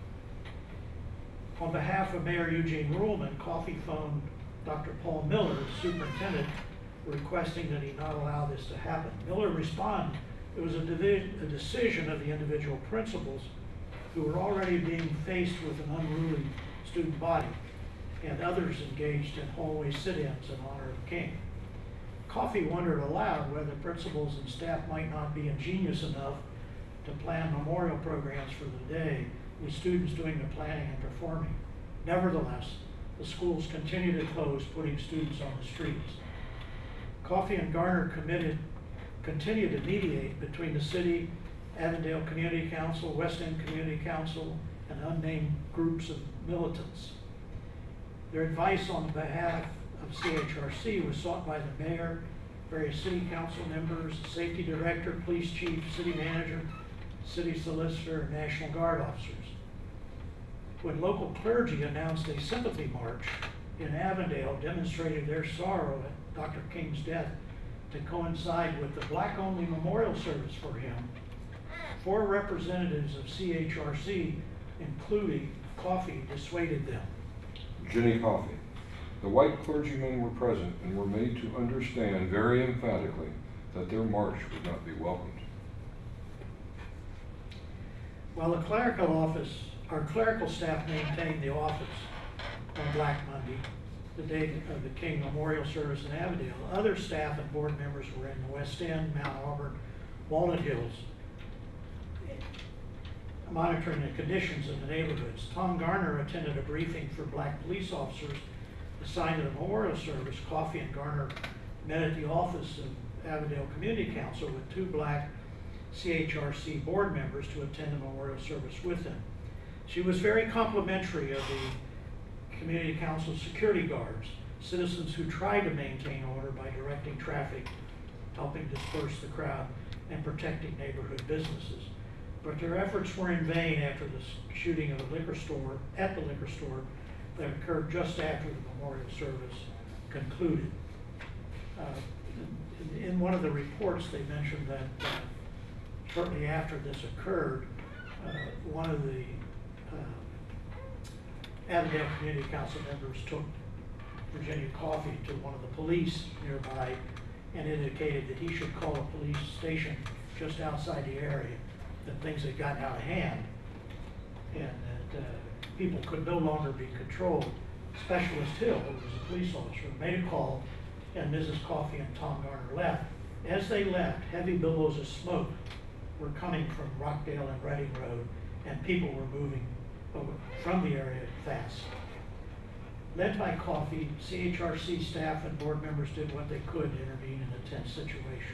On behalf of Mayor Eugene Ruhlman, Coffey phoned Doctor Paul Miller, the superintendent, requesting that he not allow this to happen. Miller responded, it was a, a decision of the individual principals who were already being faced with an unruly student body and others engaged in hallway sit-ins in honor of King. Coffey wondered aloud whether principals and staff might not be ingenious enough to plan memorial programs for the day with students doing the planning and performing. Nevertheless, the schools continued to close, putting students on the streets. Coffey and Garner committed, continued to mediate between the city, Avondale Community Council, West End Community Council, and unnamed groups of militants. Their advice on behalf of C H R C was sought by the mayor, various city council members, safety director, police chief, city manager, city solicitor, and National Guard officers. When local clergy announced a sympathy march in Avondale demonstrated their sorrow at Doctor King's death to coincide with the black-only memorial service for him, four representatives of C H R C, including Coffey, dissuaded them. Ginny Coffey. The white clergymen were present and were made to understand very emphatically that their march would not be welcomed. While the clerical office, our clerical staff maintained the office on Black Monday, the day of the King Memorial Service in Avondale, other staff and board members were in the West End, Mount Auburn, Walnut Hills, monitoring the conditions in the neighborhoods. Tom Garner attended a briefing for black police officers assigned to the memorial service. Coffey and Garner met at the office of Avondale Community Council with two black C H R C board members to attend the memorial service with them. She was very complimentary of the Community Council security guards, citizens who tried to maintain order by directing traffic, helping disperse the crowd, and protecting neighborhood businesses. But their efforts were in vain after the shooting of a liquor store, at the liquor store, that occurred just after the memorial service concluded. Uh, in, in one of the reports, they mentioned that uh, shortly after this occurred, uh, one of the uh, Avondale Community Council members took Virginia Coffey to one of the police nearby and indicated that he should call a police station just outside the area, that things had gotten out of hand and that uh, people could no longer be controlled. Specialist Hill, who was a police officer, made a call, and Missus Coffey and Tom Garner left. As they left, heavy billows of smoke were coming from Rockdale and Reading Road, and people were moving over from the area fast. Led by Coffey, C H R C staff and board members did what they could to intervene in a tense situation.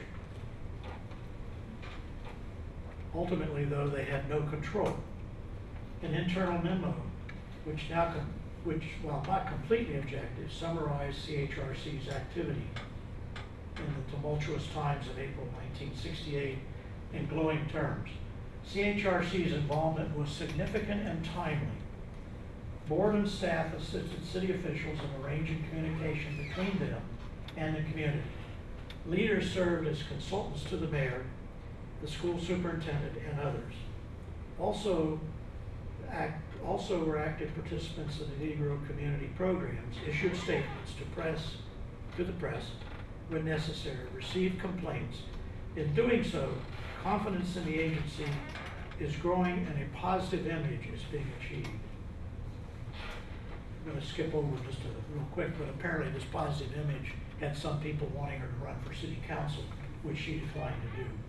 Ultimately, though, they had no control. An internal memo, which now, com which, while not completely objective, summarized C H R C's activity in the tumultuous times of April nineteen sixty-eight in glowing terms. C H R C's involvement was significant and timely. Board and staff assisted city officials in arranging communication between them and the community. Leaders served as consultants to the mayor, the school superintendent, and others. Also, act, also were active participants in the Negro community programs, issued statements to press, to the press when necessary, received complaints. In doing so, confidence in the agency is growing and a positive image is being achieved. I'm going to skip over just a, real quick, but apparently this positive image had some people wanting her to run for city council, which she declined to do.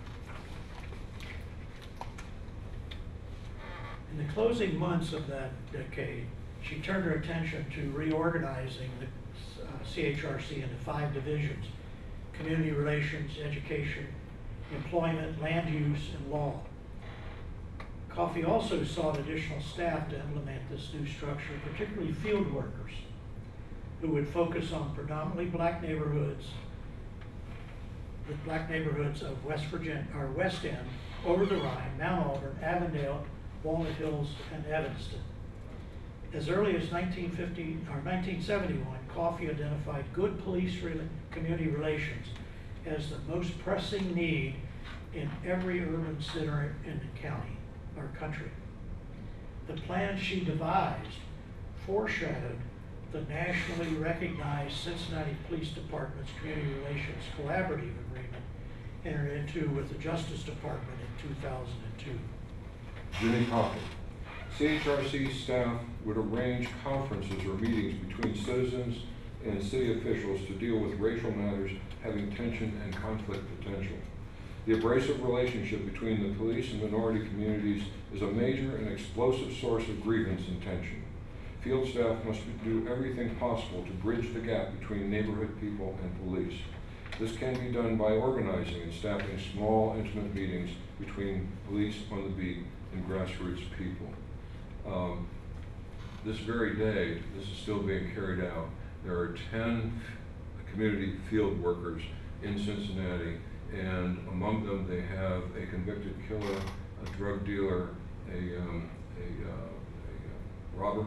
In the closing months of that decade, she turned her attention to reorganizing the uh, C H R C into five divisions: community relations, education, employment, land use, and law. Coffey also sought additional staff to implement this new structure, particularly field workers, who would focus on predominantly black neighborhoods, the black neighborhoods of West Virginia, or West End, over the Rhine, Mount Auburn, Avondale, Walnut Hills, and Evanston. As early as nineteen fifty or nineteen seventy-one, Coffey identified good police re community relations as the most pressing need in every urban center in the county or country. The plan she devised foreshadowed the nationally recognized Cincinnati Police Department's Community Relations Collaborative Agreement entered into with the Justice Department in two thousand two. Ginny Coffey. C H R C staff would arrange conferences or meetings between citizens and city officials to deal with racial matters having tension and conflict potential. The abrasive relationship between the police and minority communities is a major and explosive source of grievance and tension. Field staff must do everything possible to bridge the gap between neighborhood people and police. This can be done by organizing and staffing small, intimate meetings between police on the beat and grassroots people. Um, this very day, this is still being carried out. There are ten community field workers in Cincinnati, and among them they have a convicted killer, a drug dealer, a, um, a, uh, a uh, robber,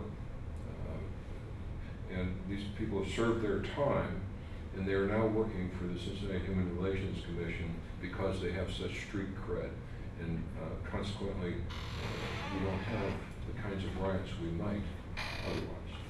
uh, and these people have served their time, and they are now working for the Cincinnati Human Relations Commission because they have such street cred, and uh, consequently uh, we don't have the kinds of riots we might otherwise.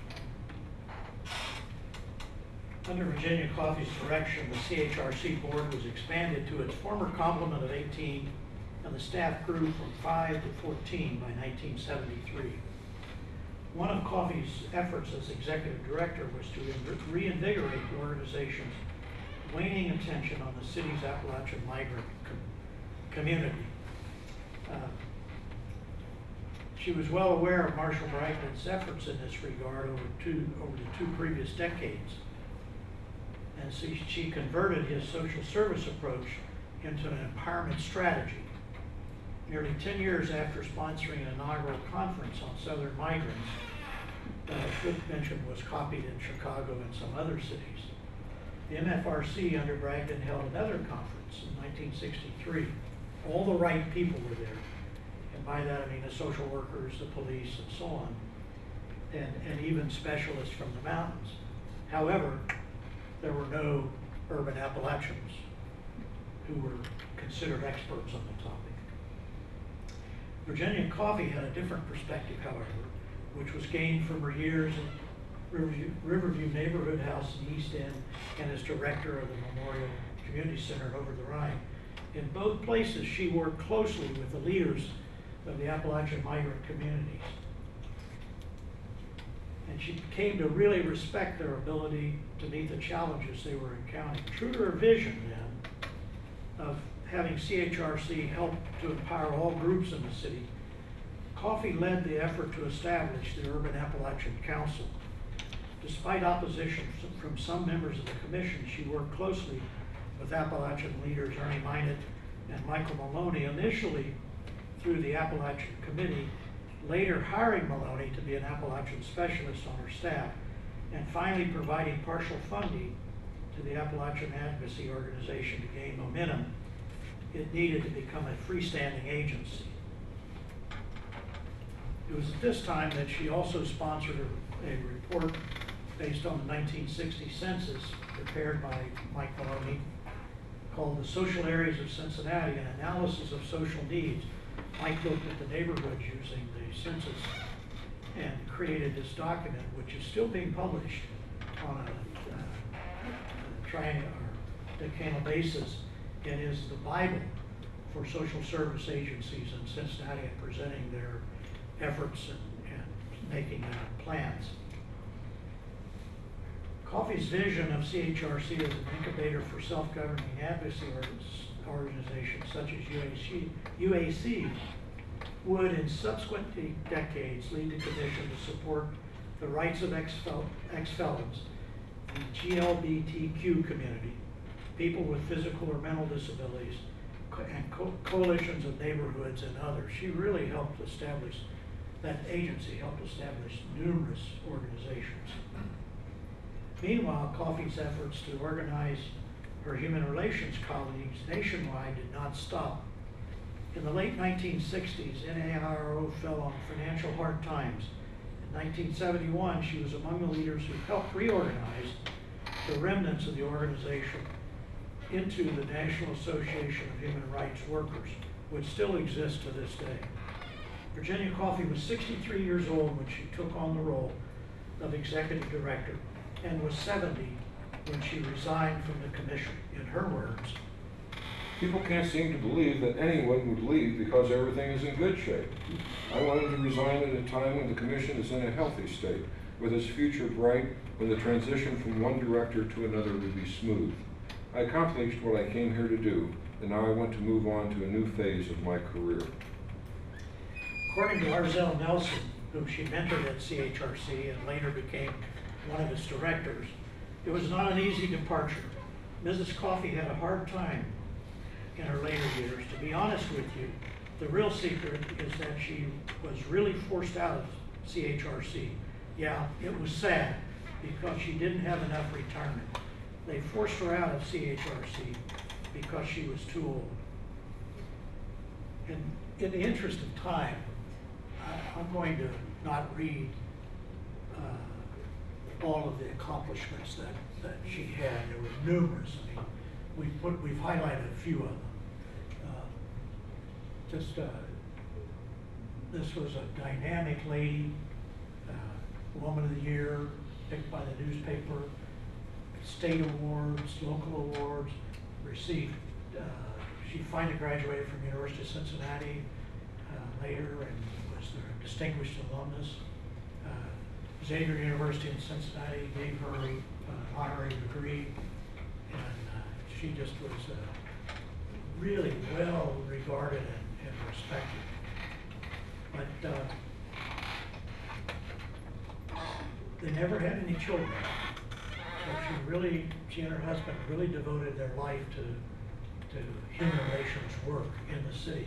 Under Virginia Coffey's direction, the C H R C board was expanded to its former complement of eighteen, and the staff grew from five to fourteen by nineteen seventy-three. One of Coffey's efforts as executive director was to reinvigorate the organization's waning attention on the city's Appalachian migrant com community. Uh, she was well aware of Marshall Bragdon's efforts in this regard over, two, over the two previous decades. And so she converted his social service approach into an empowerment strategy. Nearly ten years after sponsoring an inaugural conference on Southern migrants, uh, good mention was copied in Chicago and some other cities. The M F R C under Bragdon held another conference in nineteen sixty-three. All the right people were there. And by that I mean the social workers, the police, and so on, and, and even specialists from the mountains. However, there were no urban Appalachians who were considered experts on the topic. Virginia Coffey had a different perspective, however, which was gained from her years at Riverview, Riverview Neighborhood House in the East End and as director of the Memorial Community Center over the Rhine. In both places, she worked closely with the leaders of the Appalachian migrant communities. And she came to really respect their ability to meet the challenges they were encountering. True to her vision, then, of having C H R C help to empower all groups in the city, Coffey led the effort to establish the Urban Appalachian Council. Despite opposition from some members of the commission, she worked closely with Appalachian leaders Ernie Minot and Michael Maloney, initially through the Appalachian Committee, later hiring Maloney to be an Appalachian specialist on her staff, and finally providing partial funding to the Appalachian Advocacy Organization to gain momentum. It needed to become a freestanding agency. It was at this time that she also sponsored a, a report based on the nineteen sixty census prepared by Mike Maloney called The Social Areas of Cincinnati, an analysis of social needs. Mike looked at the neighborhoods using the census and created this document, which is still being published on a, uh, a triennial or decennial basis. It is the Bible for social service agencies in Cincinnati and presenting their efforts and, and making uh, plans. Coffey's vision of C H R C as an incubator for self-governing advocacy organizations such as U A C would in subsequent decades lead the commission to support the rights of ex-felons, the G L B T Q community, people with physical or mental disabilities, and co coalitions of neighborhoods and others. She really helped establish, that agency helped establish numerous organizations. Meanwhile, Coffey's efforts to organize her human relations colleagues nationwide did not stop. In the late nineteen sixties, N A R O fell on financial hard times. In nineteen seventy-one, she was among the leaders who helped reorganize the remnants of the organization into the National Association of Human Rights Workers, which still exists to this day. Virginia Coffey was sixty-three years old when she took on the role of executive director and was seventy when she resigned from the commission. In her words, people can't seem to believe that anyone would leave because everything is in good shape. I wanted to resign at a time when the commission is in a healthy state, with his future bright, when the transition from one director to another would be smooth. I accomplished what I came here to do, and now I want to move on to a new phase of my career. According to Arzell Nelson, whom she mentored at C H R C and later became one of its directors, it was not an easy departure. Missus Coffey had a hard time in her later years. To be honest with you, the real secret is that she was really forced out of C H R C. Yeah, it was sad because she didn't have enough retirement. They forced her out of C H R C because she was too old. And in the interest of time, I- I'm going to not read uh, all of the accomplishments that, that she had. There were numerous. I mean, we put, we've highlighted a few of them. Uh, just, uh, this was a dynamic lady, uh, Woman of the Year, picked by the newspaper, state awards, local awards, received, uh, she finally graduated from University of Cincinnati uh, later and was their distinguished alumnus. Uh, Xavier University in Cincinnati gave her an uh, honorary degree, and uh, she just was uh, really well regarded and, and respected. But uh, they never had any children. So she really, she and her husband really devoted their life to, to human relations work in the city.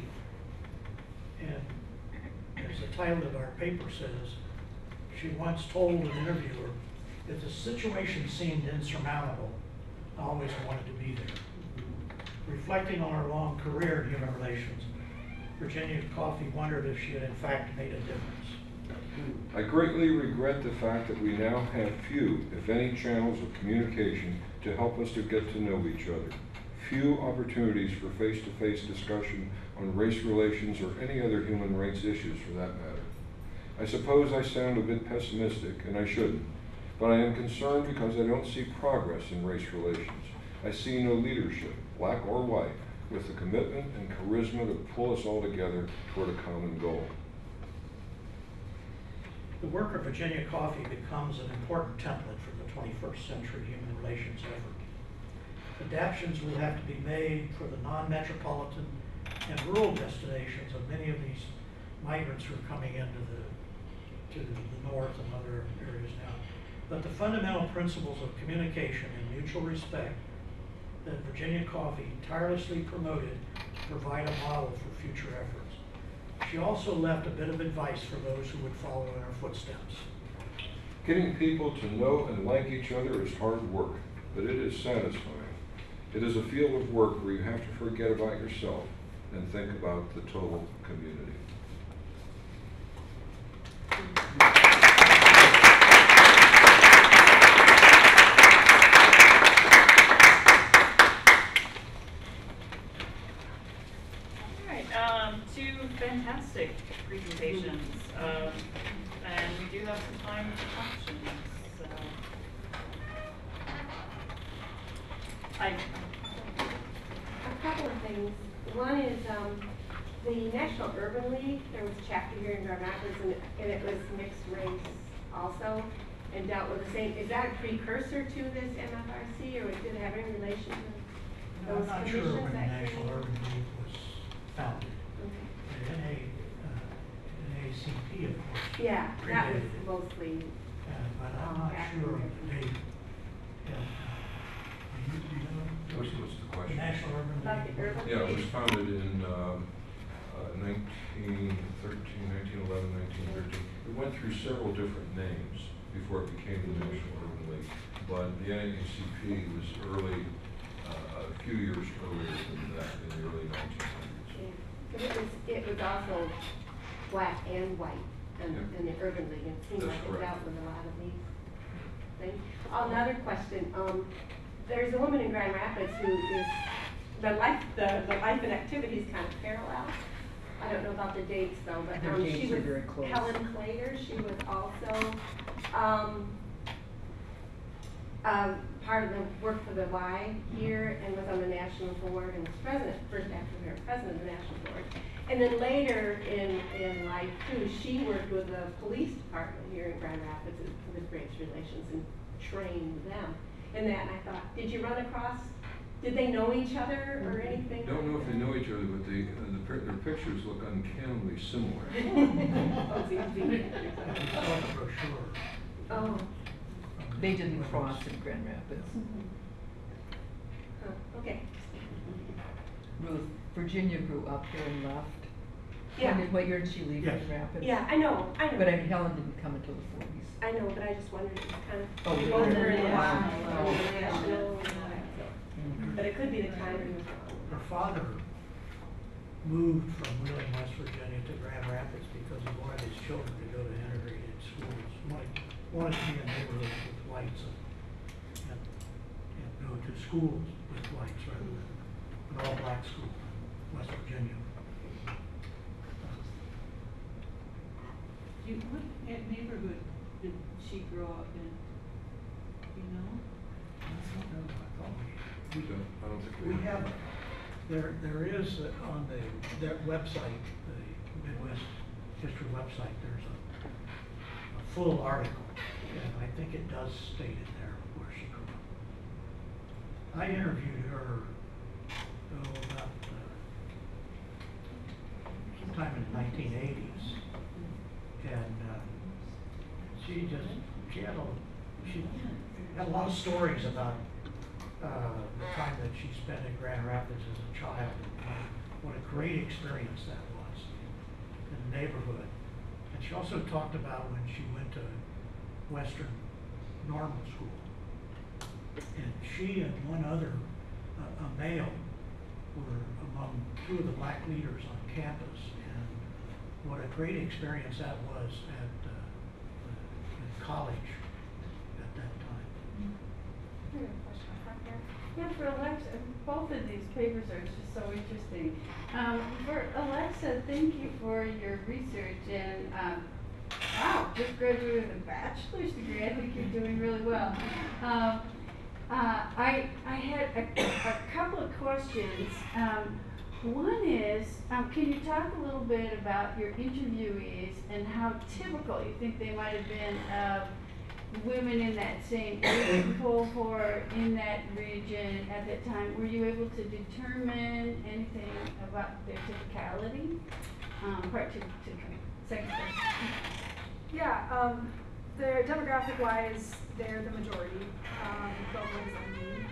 And as the title of our paper says, she once told an interviewer, if the situation seemed insurmountable, I always wanted to be there. Reflecting on her long career in human relations, Virginia Coffey wondered if she had in fact made a difference. I greatly regret the fact that we now have few, if any, channels of communication to help us to get to know each other. Few opportunities for face-to-face discussion on race relations or any other human rights issues for that matter. I suppose I sound a bit pessimistic, and I shouldn't, but I am concerned because I don't see progress in race relations. I see no leadership, black or white, with the commitment and charisma to pull us all together toward a common goal. The work of Virginia Coffey becomes an important template for the twenty-first century human relations effort. Adaptations will have to be made for the non-metropolitan and rural destinations of many of these migrants who are coming into the, to the north and other areas now. But the fundamental principles of communication and mutual respect that Virginia Coffey tirelessly promoted provide a model for future efforts. She also left a bit of advice for those who would follow in her footsteps. Getting people to know and like each other is hard work, but it is satisfying. It is a field of work where you have to forget about yourself and think about the total community. Fantastic presentations, um, and we do have some time for questions. So, I a couple of things. One is um, the National Urban League. There was a chapter here in Grand Rapids, and it, and it was mixed race also, and dealt with the same. Is that a precursor to this M F R C, or did it have any relation to those I'm not sure conditions when the that National came? Urban League was founded. Okay. The N A, uh, N A C P, of course. Yeah, that was predated it. mostly. Uh, but I'm um, not African sure of the American. date. Yeah. Uh, you- you know, What's, what's the The question? National Urban About League. the urban Yeah, it was league. founded in um, uh, nineteen thirteen, nineteen eleven, nineteen thirteen. It went through several different names before it became the National Urban League. But the N A C P was early, uh, a few years earlier than that, in the early nineteen hundreds. Yeah. But it was, it was also black and white in, Yeah. in the urban league. It seemed That's like it correct. dealt with a lot of these things. Another question, um, there's a woman in Grand Rapids who is, the life, the, the life and activities kind of parallel. I don't know about the dates though, but Their um, dates she are was very close. Helen Clater. She was also um, um, part of the work for the Y here and was on the national board and was president, first African American president of the national board. And then later in, in life too, she worked with the police department here in Grand Rapids with race relations and trained them. And that, and I thought, did you run across, did they know each other or anything? Don't know if they know each other, but they, uh, the, pic- their pictures look uncannily similar. Oh, it's easy. I saw the brochure. Oh, They didn't cross in Grand Rapids. huh, okay. Ruth, Virginia grew up here and left. Yeah. When did, what year did she leave Yes. Grand Rapids? Yeah, I know, I know. But I mean, Helen didn't come until the forties. I know, but I just wondered, it was kind of. Oh, we really? both were in Wow. international, Oh. international and all that, so. Mhm. But it could be the timing was wrong. Her father moved from Wheeling, West Virginia to Grand Rapids because he wanted his children to go to integrated schools. Wanted, wanted to be in neighborhoods with whites and, and, and go to schools with whites rather than an all-black school in West Virginia. You, what eh, neighborhood did she grow up in? You know? We don't, I don't think we. We have, there, there is uh, on the, that website, the Midwest History website, there's a, a full article, and I think it does state in there where she grew up. I interviewed her, oh, about, uh, sometime in the nineteen eighties, and, uh, she just, she had a, she had a lot of stories about Uh, the time that she spent in Grand Rapids as a child, and uh, what a great experience that was in the neighborhood. And she also talked about when she went to Western Normal School. And she and one other, uh, a male, were among two of the black leaders on campus. And what a great experience that was at uh, uh, in college at that time. I have a question up front here. Yeah, for Alexa, both of these papers are just so interesting. Um, for Alexa, thank you for your research and, um, wow, just graduated with a bachelor's degree. I think you're doing really well. Um, uh, I, I had a, a couple of questions. Um, one is, um, can you talk a little bit about your interviewees and how typical you think they might have been of women in that same age cohort in that region at that time? Were you able to determine anything about their typicality? Um, part two, two, second question. Yeah, um, they're demographic wise, they're the majority, um, but what does that mean?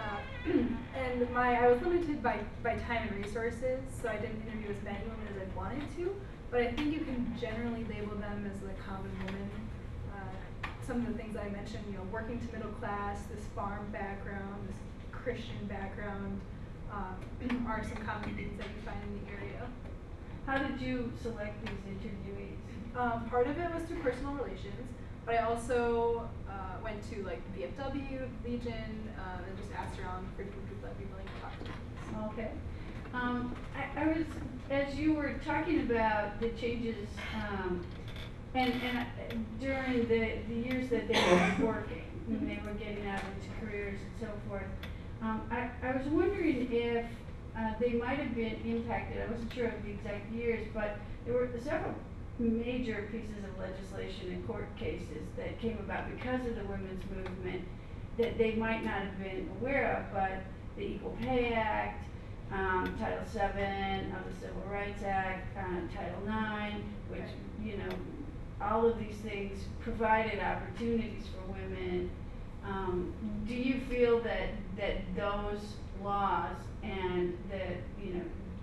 Uh, and my, I was limited by, by time and resources, so I didn't interview as many women as I wanted to, but I think you can generally label them as the common woman. Uh, some of the things I mentioned, you know, working to middle class, this farm background, this Christian background, um, are some common things that you find in the area. How did you select these interviewees? Um, part of it was through personal relations, but I also uh, went to like V F W, Legion, uh, and just asked around for different people that would be willing to talk to me. Okay. Um, I, I was, as you were talking about the changes, um, and, and uh, during the, the years that they were working, when they were getting out into careers and so forth, um, I, I was wondering if uh, they might have been impacted, I wasn't sure of the exact years, but there were several major pieces of legislation and court cases that came about because of the women's movement that they might not have been aware of, but the Equal Pay Act, um, Title seven of the Civil Rights Act, uh, Title nine, which, you know, all of these things provided opportunities for women. Um, do you feel that, that those laws and the, you know,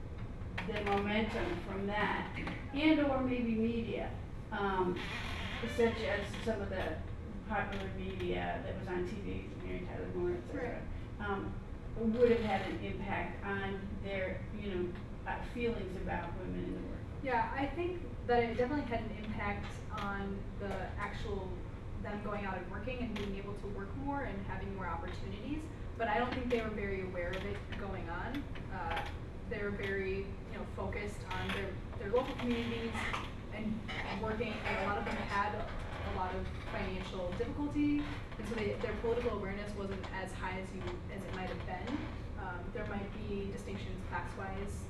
the momentum from that, and or maybe media, um, such as some of the popular media that was on T V, Mary Tyler Moore, et cetera, um, would have had an impact on their, you know, uh, feelings about women in the workforce? Yeah, I think that it definitely had an impact on the actual them going out and working and being able to work more and having more opportunities. But I don't think they were very aware of it going on. Uh, they were very, you know, focused on their, their local communities and working, and a lot of them had a lot of financial difficulty, and so they, their political awareness wasn't as high as you as it might have been. Um, there might be distinctions class-wise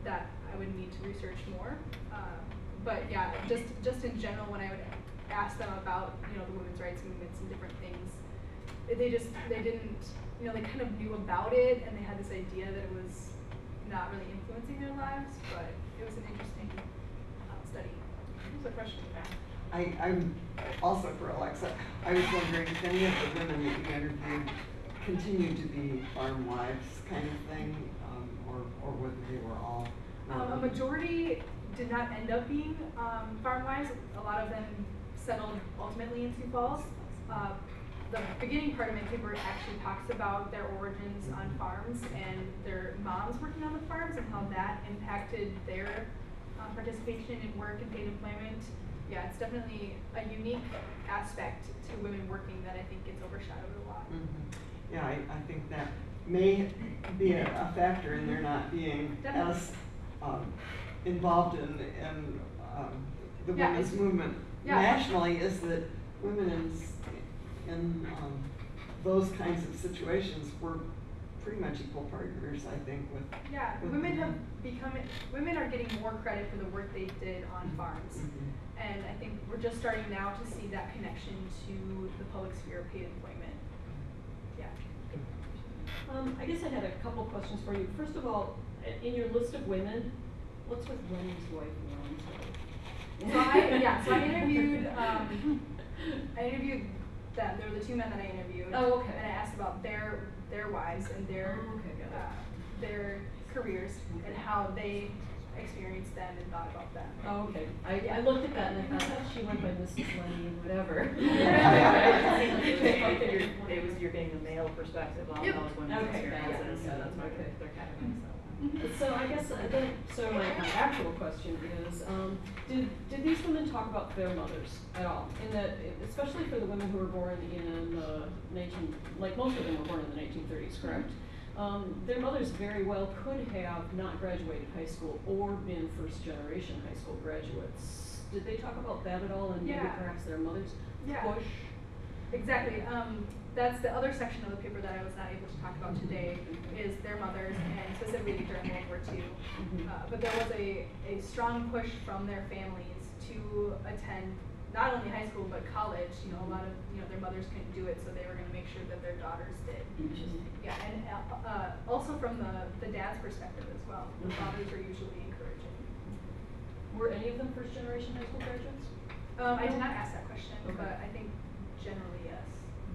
that I would need to research more. Uh, but yeah, just just in general, when I would ask them about, you know, the women's rights movements and different things, they just they didn't, you know, they kind of knew about it and they had this idea that it was not really influencing their lives, but it was an interesting uh, study. What was the question? I, I'm also for Alexa. I was wondering if any of the women that you interviewed continued to be farm wives kind of thing, um, or, or whether they were all. Um, a majority did not end up being um, farm wives. A lot of them settled ultimately in Sioux Falls. Uh, the beginning part of my paper actually talks about their origins on farms and their moms working on the farms and how that impacted their uh, participation in work and paid employment. Yeah, it's definitely a unique aspect to women working that I think gets overshadowed a lot. Mm-hmm. Yeah, I, I think that may be a, a factor in their not being Definitely. as um, involved in, in um, the Yeah, women's movement yeah. nationally, is that women in, in um, those kinds of situations were pretty much equal partners, I think, with Yeah, with women the have men. become, women are getting more credit for the work they did on farms. Mhm. And I think we're just starting now to see that connection to the public sphere of paid employment. Yeah. Um, I guess I had a couple questions for you. First of all, i- in your list of women, what's with Lenny's wife and Ron's wife? So I, yeah, so I interviewed, um, I interviewed them. They were the two men that I interviewed. Oh, okay. And I asked about their, their wives and their, Oh, okay, got it. uh, their careers and how they experienced them and thought about them. Oh, okay. I, I looked at that and I thought, oh, she went by Missus Lenny, whatever. I figured it was, you're getting the male perspective on Yep. those women's Okay, got it, experiences, so got it, that's why okay. they're, they're categorized that way. So I guess, uh, then, so my, my actual question is, um, did, did these women talk about their mothers at all? In that, especially for the women who were born in the nineteen, like most of them were born in the nineteen thirties, correct? Um, their mothers very well could have not graduated high school or been first generation high school graduates. Did they talk about that at all, and maybe Yeah. perhaps their mothers Yeah. push? Exactly. Um, that's the other section of the paper that I was not able to talk about today, is their mothers, and specifically during World War Two. Mhm. Uh, but there was a, a strong push from their families to attend not only high school but college. You know, a lot of, you know, their mothers couldn't do it, so they were going to make sure that their daughters did. Interesting. Yeah, and uh, uh, also from the, the dad's perspective as well. The Mhm. fathers are usually encouraging. Were any of them first generation high school graduates? Um, I did not ask that question, Okay. but I think generally yes.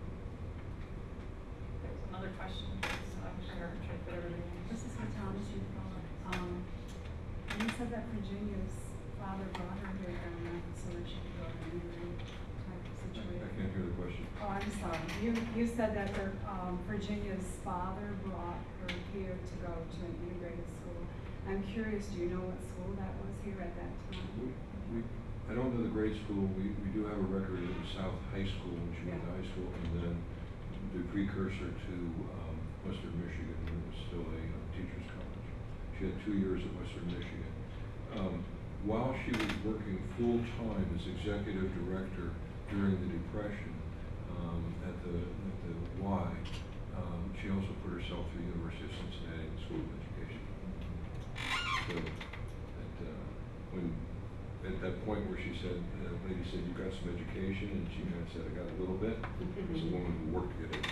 There was another question, so I'm sure, I'm trying to fit everything in. This is for Thomas. Um, you said that Virginia's father brought her here down there so that she could go to an immigrant type of I situation. can't hear the question. Oh, I'm sorry. You, you said that her, um, Virginia's father brought her here to go to an integrated school. I'm curious, do you know what school that was here at that We, time? we, I don't know the grade school, we, we do have a record of South High School when she went to high school, and then the precursor to, um, Western Michigan, when it was still a uh, teacher's college. She had two years at Western Michigan. Um, while she was working full-time as executive director during the Depression, um, at the, at the Y, um, she also put herself through the University of Cincinnati in the School of Education. So, at, uh, when, at that point where she said, uh, the lady said, you got some education, and she kind of said, I got a little bit. It was a woman who worked to get it.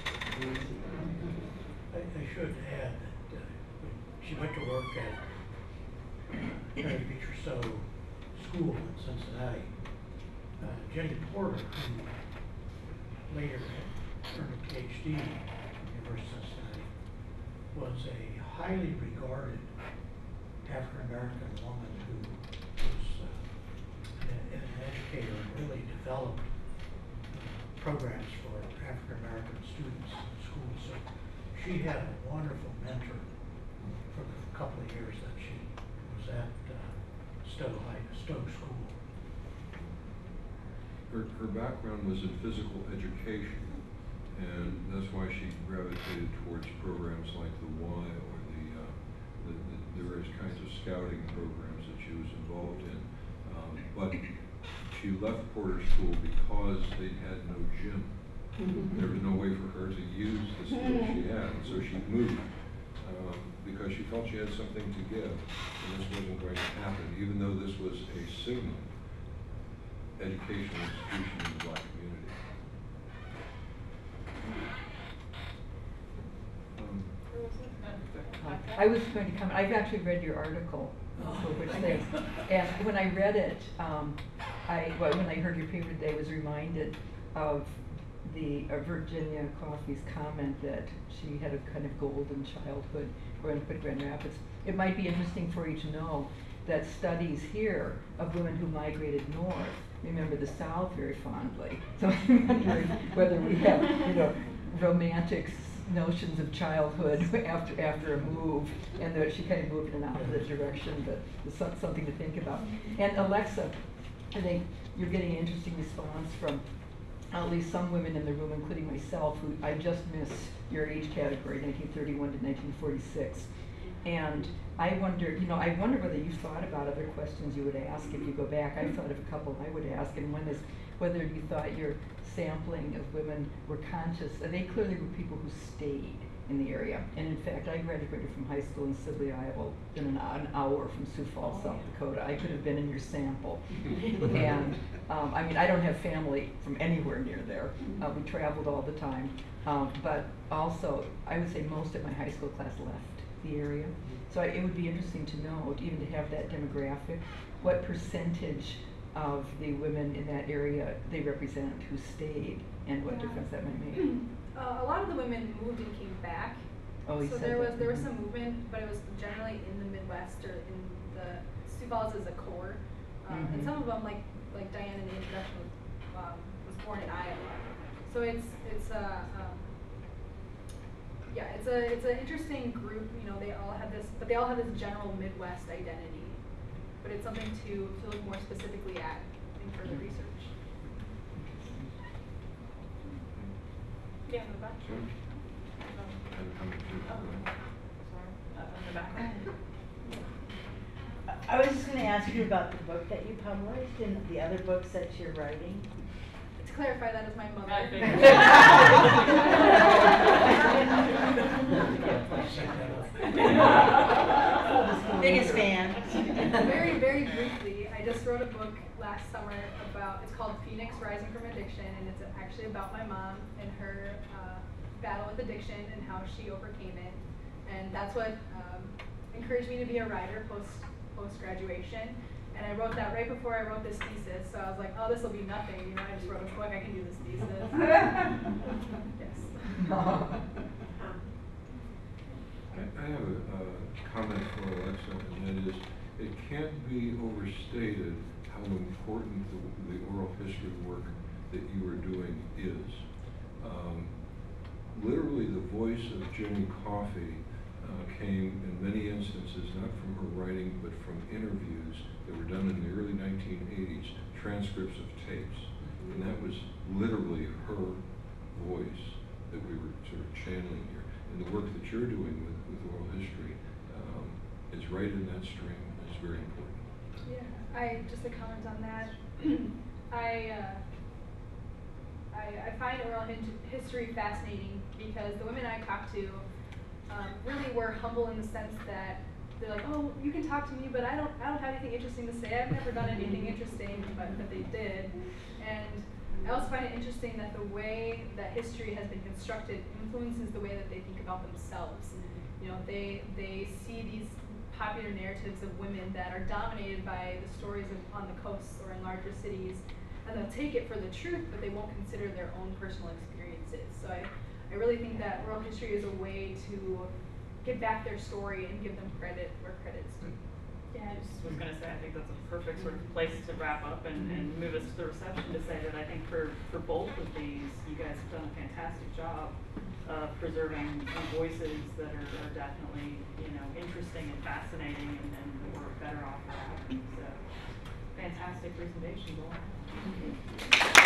I, I should add that uh, when she went to work at Mary Beecher Stowe School in Cincinnati. Uh, Jenny Porter, who later earned a P H D at the University of Cincinnati, was a highly regarded African-American woman who was uh, an, an educator and really developed uh, programs for African-American students in schools. So she had a wonderful mentor for the couple of years that she was at uh, Stowe High, Stowe School. Her, her background was in physical education, and that's why she gravitated towards programs like the Y or the, uh, the, the, the various kinds of scouting programs that she was involved in. Um, but she left Porter School because they had no gym. There was no way for her to use the skills she had, and so she moved um, because she felt she had something to give, and this wasn't going to happen, even though this was a signal educational institution in the black community. Um, I was going to comment, I've actually read your article, so which things, and when I read it, um, I, well, when I heard your paper today, I was reminded of the uh, Virginia Coffey's comment that she had a kind of golden childhood growing up in Grand Rapids. It might be interesting for you to know that studies here of women who migrated north remember the South very fondly. So I'm wondering whether we have, you know, romantic notions of childhood after after a move, and that she kind of moved in an opposite direction, but it's some, something to think about. And Alexa, I think you're getting an interesting response from at least some women in the room, including myself, who I just missed your age category, nineteen thirty-one to nineteen forty-six. And I wonder, you know, I wonder whether you thought about other questions you would ask if you go back. I thought of a couple I would ask, and one is whether you thought your sampling of women were conscious, and they clearly were people who stayed in the area. And in fact, I graduated from high school in Sibley, Iowa, in an, an hour from Sioux Falls, South Dakota. I could have been in your sample. And um, I mean, I don't have family from anywhere near there. Uh, we traveled all the time. Um, but also, I would say most of my high school class left the area. So I, it would be interesting to know, even to have that demographic, what percentage of the women in that area they represent who stayed, and what Yeah. difference that might make. Uh, a lot of the women moved and came back. Oh, you so said there that. was there was Mhm. some movement, but it was generally in the Midwest or in the Sioux Falls as a core. Um, Mhm. And some of them, like like Diane in the introduction, was, um, was born in Iowa. So it's it's a um, yeah, it's a it's an interesting group. You know, they all have this, but they all have this general Midwest identity. But it's something to to look more specifically at in further research. Yeah, in the back. Sure. I'm coming to Oh, sorry, up in the back. I was just going to ask you about the book that you published and the other books that you're writing. To clarify, that is my mother. I figured. Biggest fan. Very, very briefly, I just wrote a book last summer about, it's called Phoenix Rising from Addiction, and it's actually about my mom and her uh, battle with addiction and how she overcame it. And that's what um, encouraged me to be a writer post post graduation. And I wrote that right before I wrote this thesis, so I was like, oh, this will be nothing. You know, I just wrote a book, I can do this thesis. Yes. I, I have a, a comment for Alexa, and that is, it can't be overstated how important the, the oral history work that you are doing is. Um, literally, the voice of Jenny Coffey uh, came in many instances, not from her writing, but from interviews that were done in the early nineteen eighties, transcripts of tapes. And that was literally her voice that we were sort of channeling here. And the work that you're doing with, with oral history um, is right in that stream. It's very important. Yeah, I just a comment on that. I, uh, I I find oral hi history fascinating because the women I talk to um, really were humble in the sense that they're like, oh, you can talk to me, but I don't I don't have anything interesting to say. I've never done anything interesting, but but they did. And I also find it interesting that the way that history has been constructed influences the way that they think about themselves. You know, they they see these popular narratives of women that are dominated by the stories of, on the coasts or in larger cities, and they'll take it for the truth, but they won't consider their own personal experiences. So I, I really think that oral history is a way to get back their story and give them credit where credit's due. Yeah, I just was gonna say, I think that's a perfect sort of place to wrap up and, and move us to the reception, to say that I think for, for both of these, you guys have done a fantastic job of preserving some voices that are, are definitely, you know, interesting and fascinating, and, and we're better off for having. So, fantastic presentation, Bill.